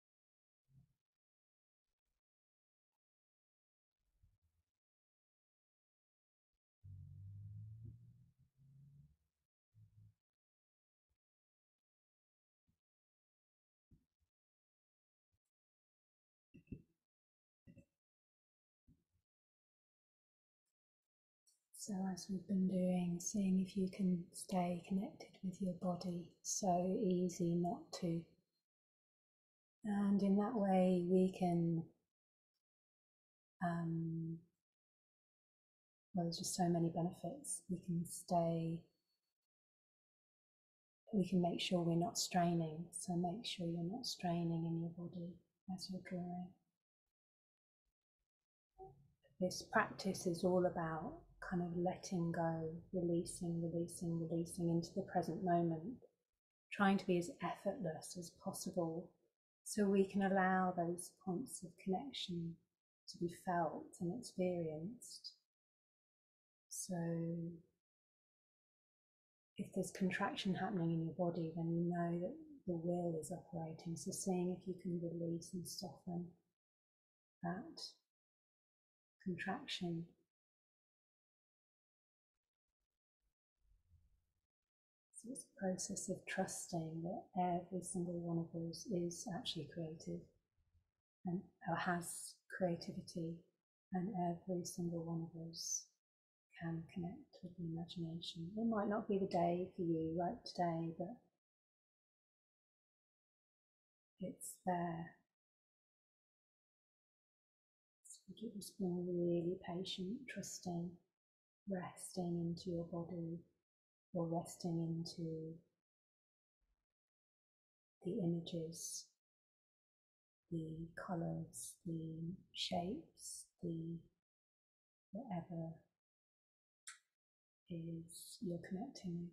So as we've been doing, seeing if you can stay connected with your body, so easy not to. And in that way we can, um, well, there's just so many benefits. We can stay, we can make sure we're not straining, so make sure you're not straining in your body as you're drawing. This practice is all about kind of letting go, releasing, releasing, releasing into the present moment, trying to be as effortless as possible so we can allow those points of connection to be felt and experienced. So if there's contraction happening in your body, then you know that the will is operating. So seeing if you can release and soften that contraction. So it's a process of trusting that every single one of those is actually creative and or has creativity, and every single one of us can connect with the imagination. It might not be the day for you right today, but it's there. So just being really patient, trusting, resting into your body or resting into the images, the colours, the shapes, the whatever is you're connecting with.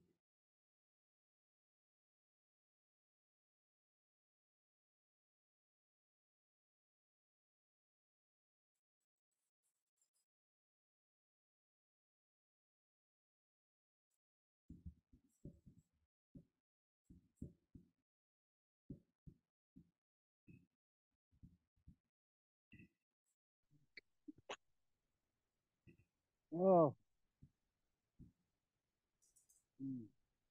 Oh. Mm.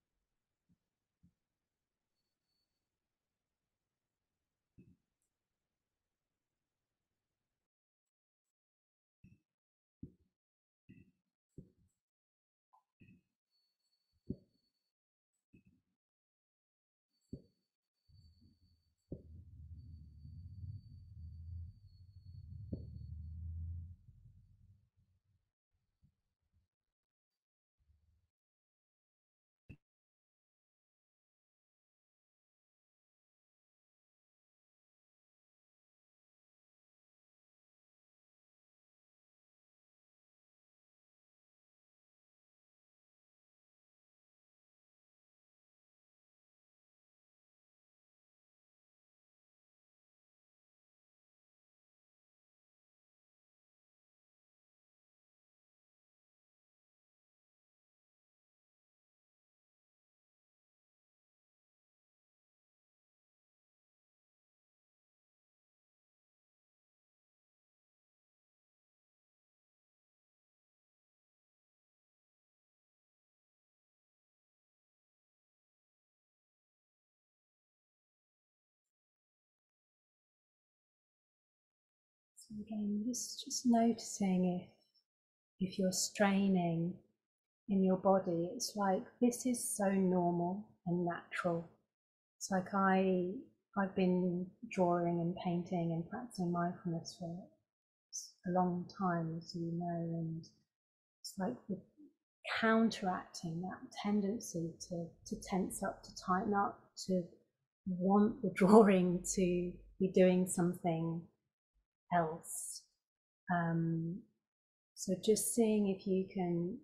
So again, just, just noticing if if you're straining in your body, it's like this is so normal and natural. It's like I I've been drawing and painting and practicing mindfulness for a long time, as you know, and it's like the counteracting that tendency to, to tense up, to tighten up, to want the drawing to be doing something else. Um, so just seeing if you can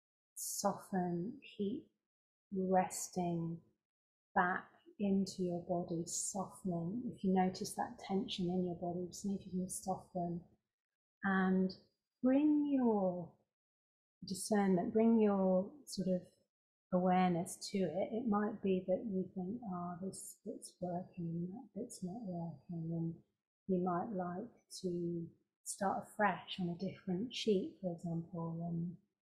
soften, keep resting back into your body, softening. If you notice that tension in your body, see if you can soften and bring your discernment, bring your sort of awareness to it. It might be that you think, oh, this bit's working and that bit's not working, and you might like to start afresh on a different sheet, for example, and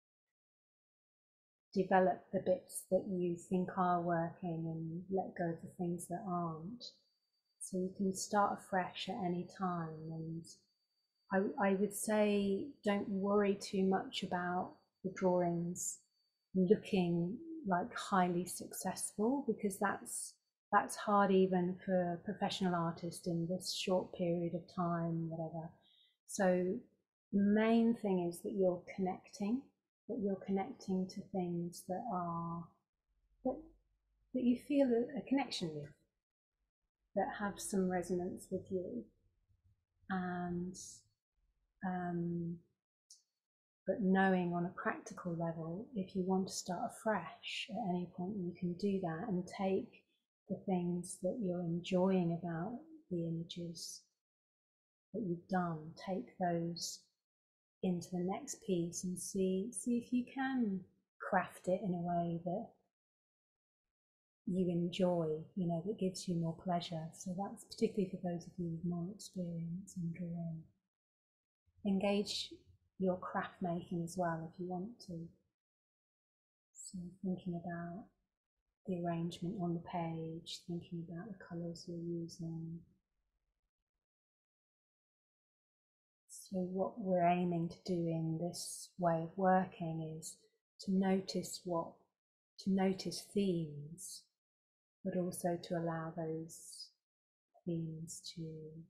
develop the bits that you think are working and let go of the things that aren't. So you can start afresh at any time. And I, I would say don't worry too much about the drawings looking like highly successful, because that's that's hard even for a professional artist in this short period of time, whatever. So the main thing is that you're connecting, that you're connecting to things that are that, that you feel a, a connection with, that have some resonance with you, and um, but knowing on a practical level, if you want to start afresh at any point, you can do that and take the things that you're enjoying about the images that you've done, take those into the next piece and see see if you can craft it in a way that you enjoy, you know, that gives you more pleasure. So that's particularly for those of you with more experience in drawing. Engage your craft making as well if you want to. So thinking about the arrangement on the page, thinking about the colours you're using. So what we're aiming to do in this way of working is to notice what, to notice themes, but also to allow those themes to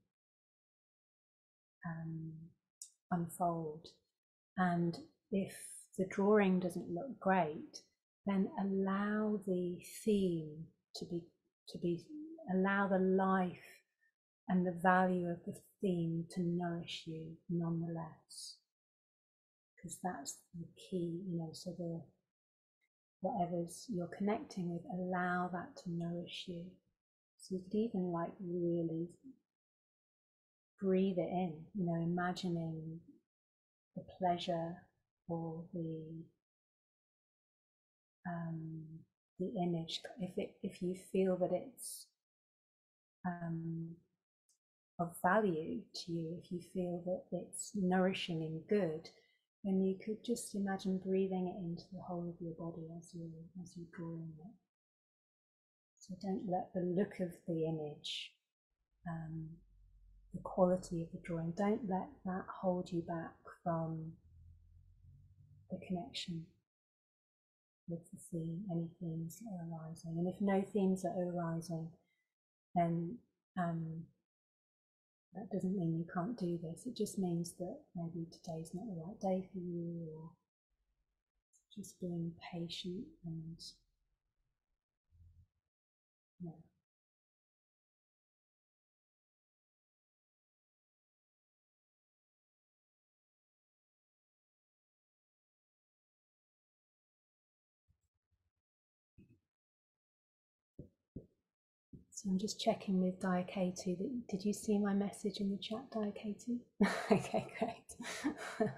um, unfold. And if the drawing doesn't look great, then allow the theme to be, to be, allow the life and the value of the theme to nourish you nonetheless. Because that's the key, you know, so the whatever's you're connecting with, allow that to nourish you. So you could even like really breathe it in, you know, imagining the pleasure or the um, the image. If it if you feel that it's um, of value to you, if you feel that it's nourishing and good, then you could just imagine breathing it into the whole of your body as you as you're drawing it. So don't let the look of the image, um, the quality of the drawing, don't let that hold you back from the connection with the theme, any themes that are arising. And if no themes are arising, then um, that doesn't mean you can't do this. It just means that maybe today's not the right day for you, or just being patient and yeah. So I'm just checking with Diakatu. That, did you see my message in the chat, Diakatu? Okay, great.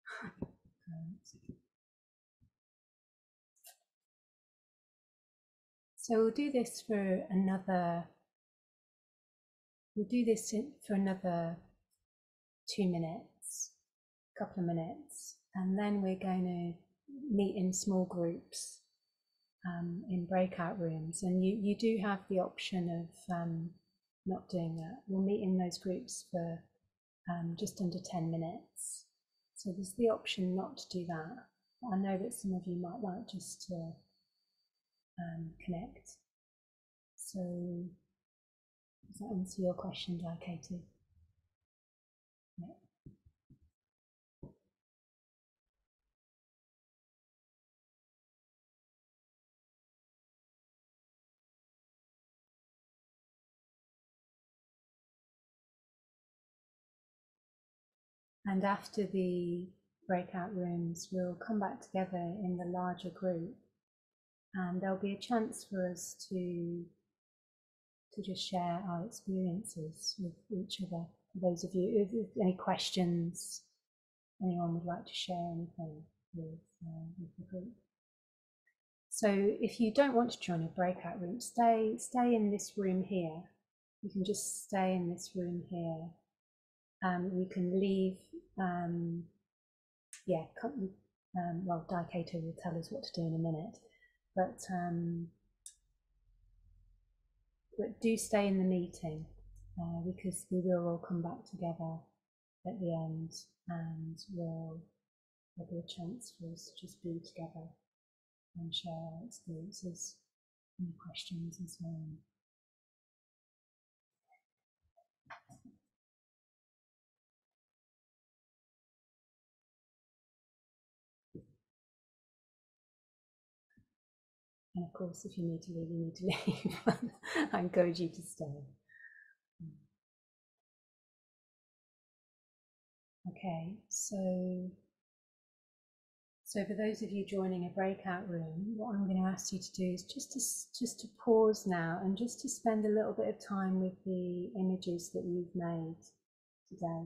So we'll do this for another, we'll do this for another two minutes, a couple of minutes, and then we're going to meet in small groups um, in breakout rooms. And you, you do have the option of um, not doing that. We'll meet in those groups for um, just under ten minutes. So there's the option not to do that. I know that some of you might like just to um, connect. So does that answer your question, Katie? Yeah. And after the breakout rooms, we'll come back together in the larger group, and there'll be a chance for us to to just share our experiences with each other. For those of you, if, if any questions, anyone would like to share anything with, uh, with the group. So if you don't want to join a breakout room, stay stay in this room here. You can just stay in this room here. Um, you can leave. Um, yeah, um, well, Daikato will tell us what to do in a minute, but um, but do stay in the meeting uh, because we will all come back together at the end, and we'll, there'll be a chance for us to just be together and share our experiences and questions and so on. And of course, if you need to leave, you need to leave. I encourage you to stay. Okay, so so for those of you joining a breakout room, what I'm going to ask you to do is just to just to pause now and just to spend a little bit of time with the images that you've made today.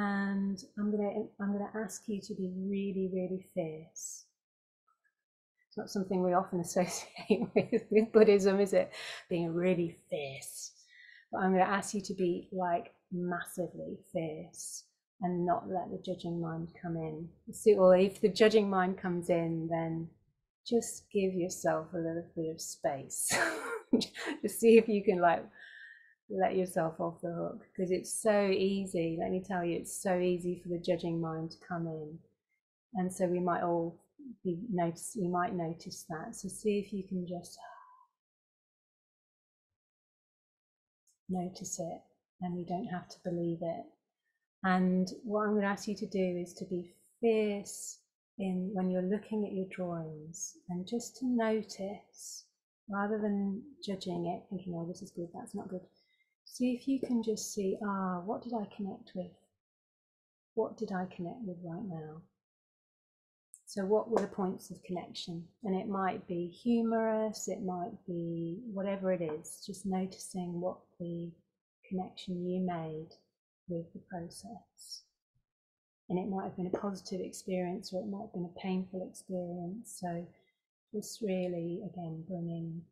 And I'm going to I'm going to ask you to be really, really fierce. It's not something we often associate with, with Buddhism, is it? Being really fierce. But I'm going to ask you to be like massively fierce and not let the judging mind come in. See, or if the judging mind comes in, then just give yourself a little bit of space. Just see if you can like let yourself off the hook, because it's so easy. Let me tell you, it's so easy for the judging mind to come in. And so we might all be notice, you might notice that. So see if you can just notice it, and you don't have to believe it. And what I'm going to ask you to do is to be fierce in when you're looking at your drawings, and just to notice, rather than judging it, thinking, oh, this is good, that's not good. See if you can just see, ah, what did I connect with? What did I connect with right now? So what were the points of connection? And it might be humorous, it might be whatever it is, just noticing what the connection you made with the process. And it might have been a positive experience, or it might have been a painful experience. So just really, again, bringing,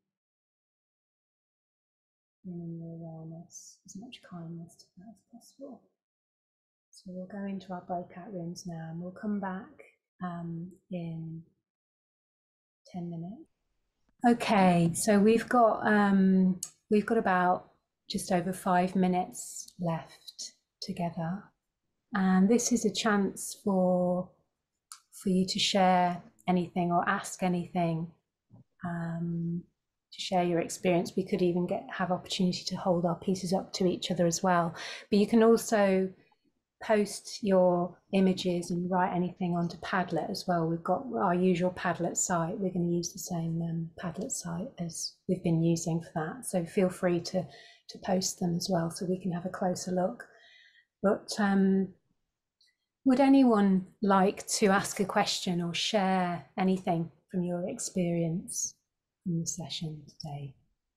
bringing your awareness, as much kindness to that as possible. So we'll go into our breakout rooms now, and we'll come back um, in ten minutes. Okay, so we've got um, we've got about just over five minutes left together, and this is a chance for for you to share anything or ask anything, um, to share your experience. We could even get have opportunity to hold our pieces up to each other as well. But you can also post your images and write anything onto Padlet as well. We've got our usual Padlet site. We're going to use the same um, Padlet site as we've been using for that. So feel free to to post them as well, so we can have a closer look. But um, would anyone like to ask a question or share anything from your experience in the session today?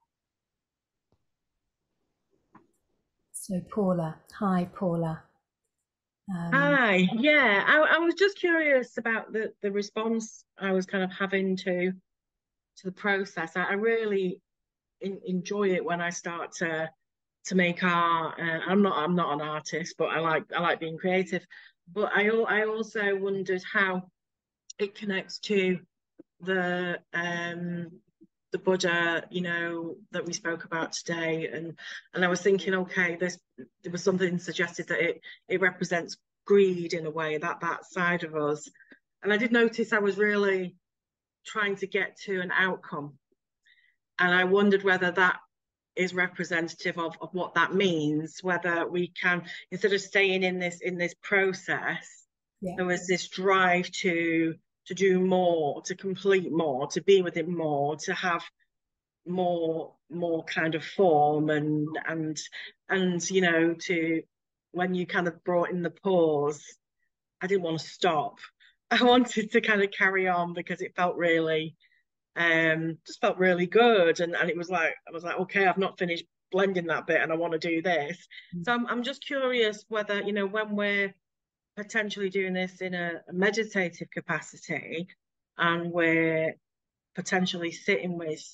So Paula, hi Paula. Um, Hi, yeah, I, I was just curious about the, the response I was kind of having to to the process. I, I really in, enjoy it when I start to to make art. Uh, I'm not I'm not an artist, but I like I like being creative. But I I also wondered how it connects to the um the Buddha, you know, that we spoke about today, and and I was thinking, okay, this there was something suggested that it it represents greed in a way, that that side of us, and I did notice I was really trying to get to an outcome, and I wondered whether that is representative of, of what that means, whether we can, instead of staying in this in this process, yeah. There was this drive to to do more, to complete more, to be with it more, to have more more kind of form, and and and you know, to when you kind of brought in the pause, I didn't want to stop. I wanted to kind of carry on, because it felt really um just felt really good, and and it was like I was like, okay, I've not finished blending that bit and I want to do this. Mm-hmm. So I'm, I'm just curious whether, you know, when we're potentially doing this in a, a meditative capacity, and we're potentially sitting with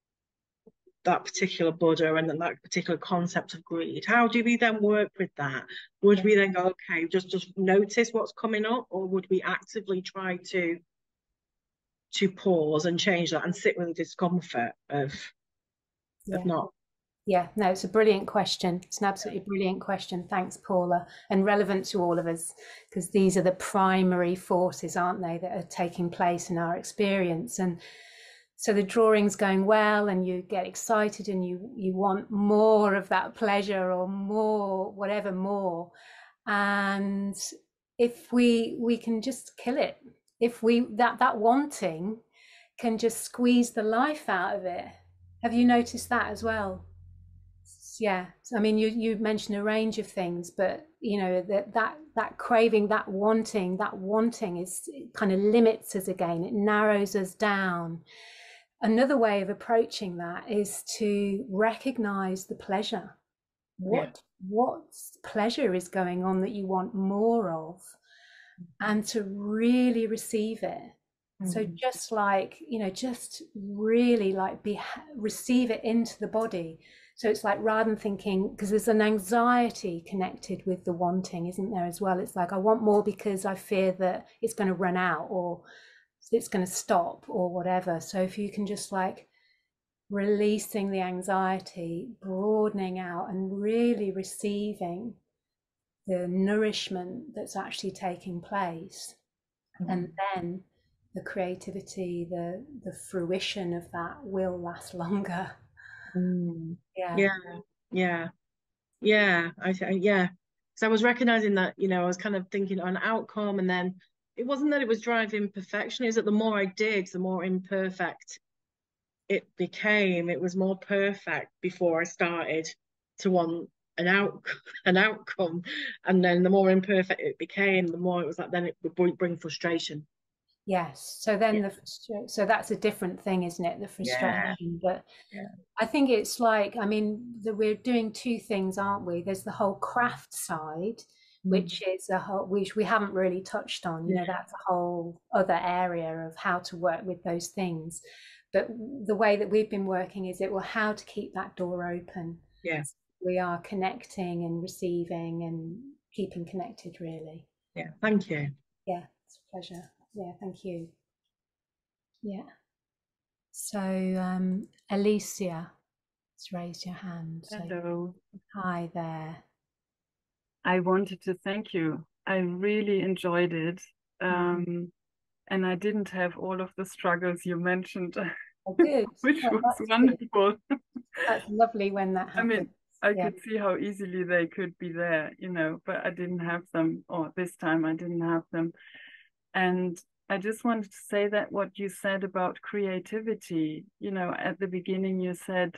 that particular Buddha and that particular concept of greed, how do we then work with that? Would we then go, okay, just just notice what's coming up, or would we actively try to to pause and change that and sit with the discomfort of, yeah. of not? Yeah, no, it's a brilliant question. It's an absolutely brilliant question. Thanks, Paula, and relevant to all of us, because these are the primary forces, aren't they, that are taking place in our experience. And so the drawing's going well, and you get excited, and you you want more of that pleasure, or more, whatever more. And if we we can just kill it, if we that that wanting can just squeeze the life out of it. Have you noticed that as well? Yeah, I mean, you you mentioned a range of things, but you know, that that that craving, that wanting, that wanting is kind of limits us again. It narrows us down. Another way of approaching that is to recognize the pleasure. What yeah. what pleasure is going on that you want more of, and to really receive it. So Mm. just like, you know, just really like be receive it into the body. So it's like, rather than thinking, because there's an anxiety connected with the wanting, isn't there, as well? It's like, I want more because I fear that it's going to run out or it's going to stop or whatever. So if you can just like releasing the anxiety, broadening out and really receiving the nourishment that's actually taking place. Mm-hmm. And then the creativity, the the fruition of that will last longer. Mm. Yeah. Yeah. Yeah. Yeah. I th- yeah. So I was recognizing that, you know, I was kind of thinking on outcome, and then it wasn't that it was driving perfection, it was that the more I did, the more imperfect it became. It was more perfect before I started to want an out an outcome, and then the more imperfect it became, the more it was like then it would bring frustration. Yes. So then Yeah. the so that's a different thing, isn't it? The frustration. Yeah. But Yeah. I think it's like, I mean, the, we're doing two things, aren't we? There's the whole craft side, Mm. which is a whole, which we haven't really touched on. You Yeah. know, that's a whole other area of how to work with those things. But the way that we've been working is it, well, how to keep that door open. Yeah. So we are connecting and receiving and keeping connected, really. Yeah. Thank you. Yeah, it's a pleasure. Yeah, thank you. Yeah. So, um, Alicia has raised your hand. So, hello. Hi there. I wanted to thank you. I really enjoyed it. Um, mm-hmm. And I didn't have all of the struggles you mentioned, oh, good. which oh, was wonderful. That's lovely when that happens. I mean, I yeah. could see how easily they could be there, you know, but I didn't have them, or this time I didn't have them. And I just wanted to say that what you said about creativity, you know, at the beginning you said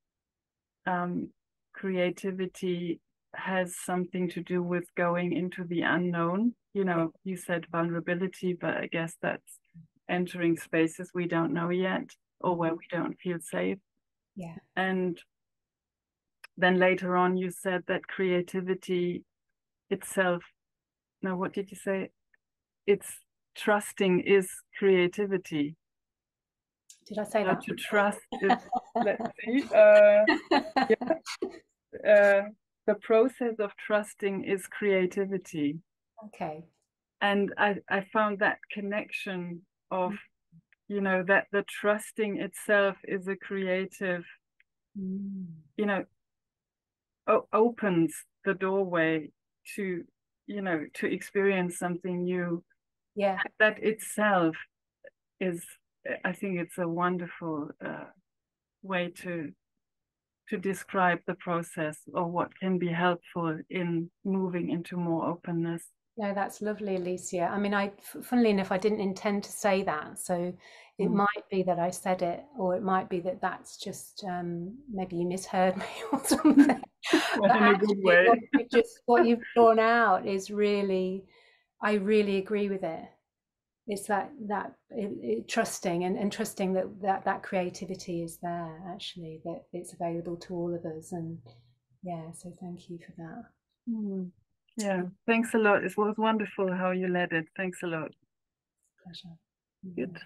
um, creativity has something to do with going into the unknown. You know, you said vulnerability, but I guess that's entering spaces we don't know yet or where we don't feel safe. Yeah. And then later on, you said that creativity itself, no, what did you say? It's trusting is creativity. Did I say so that? To trust is, let's see. Uh, yeah. Uh, the process of trusting is creativity. Okay. And I, I found that connection of, you know, that the trusting itself is a creative, mm. you know, o- opens the doorway to, you know, to experience something new. Yeah. That itself is, I think it's a wonderful uh, way to to describe the process or what can be helpful in moving into more openness. No, that's lovely, Alicia. I mean, I, funnily enough, I didn't intend to say that. So it mm. might be that I said it, or it might be that that's just, um, maybe you misheard me or something. But in a good way. What, you just, what you've drawn out is really, I really agree with it. It's that, that it, it, trusting and, and trusting that, that that creativity is there, actually, that it's available to all of us. And yeah, so thank you for that. Mm. Yeah, thanks a lot. It was wonderful how you led it. Thanks a lot. Pleasure. Good.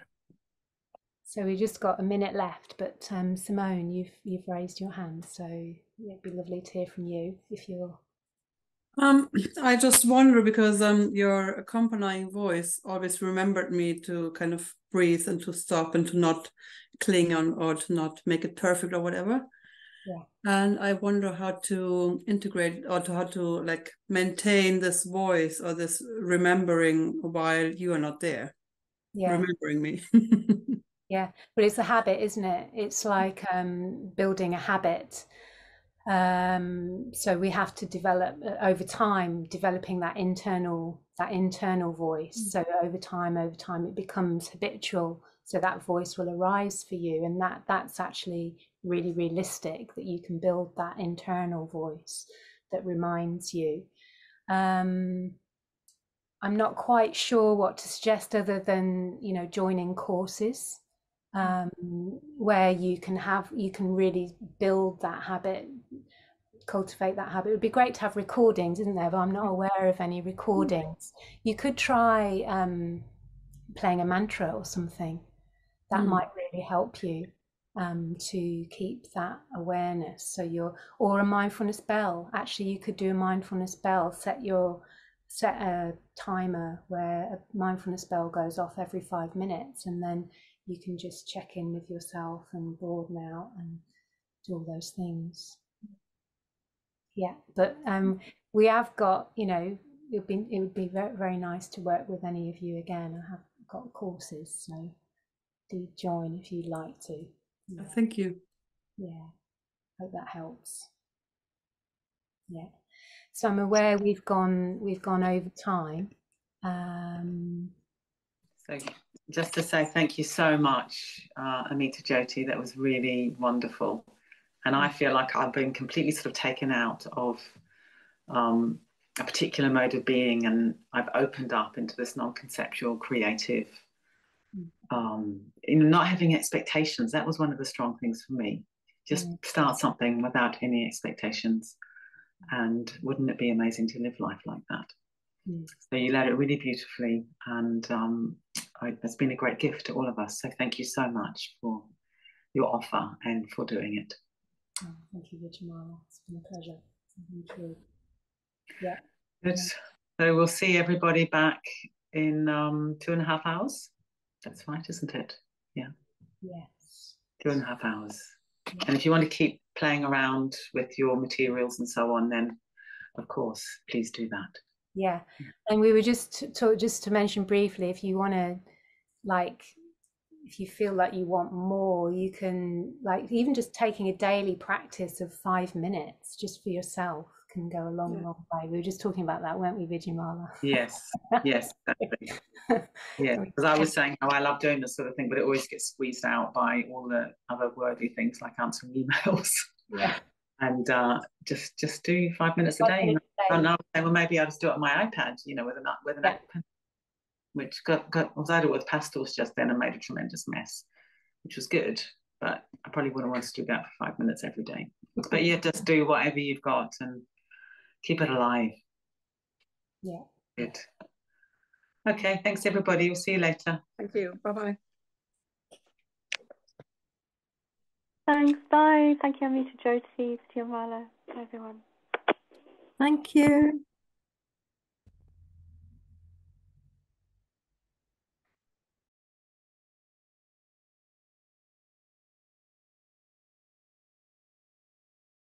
So we just got a minute left, but um, Simone, you've you've raised your hand, so yeah, it'd be lovely to hear from you if you're. Um, I just wonder because um, your accompanying voice always remembered me to kind of breathe and to stop and to not cling on or to not make it perfect or whatever. Yeah. And I wonder how to integrate or to how to like maintain this voice or this remembering while you are not there. Yeah. Remembering me. Yeah, but it's a habit, isn't it? It's like um, building a habit. Um, so we have to develop over time, developing that internal that internal voice. So over time, over time, it becomes habitual. So that voice will arise for you, and that that's actually really realistic, that you can build that internal voice that reminds you. Um, I'm not quite sure what to suggest other than, you know, joining courses um, where you can have you can really build that habit, cultivate that habit. It would be great to have recordings, isn't there? But I'm not aware of any recordings. You could try um, playing a mantra or something. That Mm. might really help you um, to keep that awareness. So you're, or a mindfulness bell. Actually, you could do a mindfulness bell. Set your set a timer where a mindfulness bell goes off every five minutes, and then you can just check in with yourself and broaden out and do all those things. Yeah, but um, we have got, you know, it would be, it would be very, very nice to work with any of you again. I have got courses, so do join if you'd like to. Yeah. Thank you. Yeah, hope that helps. Yeah, so I'm aware we've gone we've gone over time. Um, so just to say thank you so much, uh, Amitajyoti. That was really wonderful, and I feel like I've been completely sort of taken out of um, a particular mode of being, and I've opened up into this non-conceptual, creative. Um, you know, not having expectations. That was one of the strong things for me. Just mm. start something without any expectations. And wouldn't it be amazing to live life like that? Mm. So you led it really beautifully, and um, I, it's been a great gift to all of us. So thank you so much for your offer and for doing it. Oh, thank you, Vidyamala. It's been a pleasure. Thank you. Yeah. Good. So we'll see everybody back in um, two and a half hours. That's right, isn't it? Yeah. Yes. Two and a half hours. Yeah. And if you want to keep playing around with your materials and so on, then of course, please do that. Yeah. And we were just to, just to mention briefly, if you want to, like, if you feel like you want more, you can, like, even just taking a daily practice of five minutes just for yourself can go a long, yeah. long way. We were just talking about that, weren't we, Vidyamala? Yes, yes, exactly. Yeah, because I was saying how I love doing this sort of thing, but it always gets squeezed out by all the other worthy things like answering emails. Yeah. And uh, just just do five minutes a day. And I say, well, maybe I'll just do it on my iPad, you know, with an with an yeah. Apple, which got got was idle with pastels just then and made a tremendous mess, which was good. But I probably wouldn't want to do that for five minutes every day. But yeah, just do whatever you've got and keep it alive. Yeah. Good. Okay, thanks everybody. We'll see you later. Thank you. Bye-bye. Thanks. Bye. Thank you, Amitajyoti, Vidyamala, everyone. Thank you.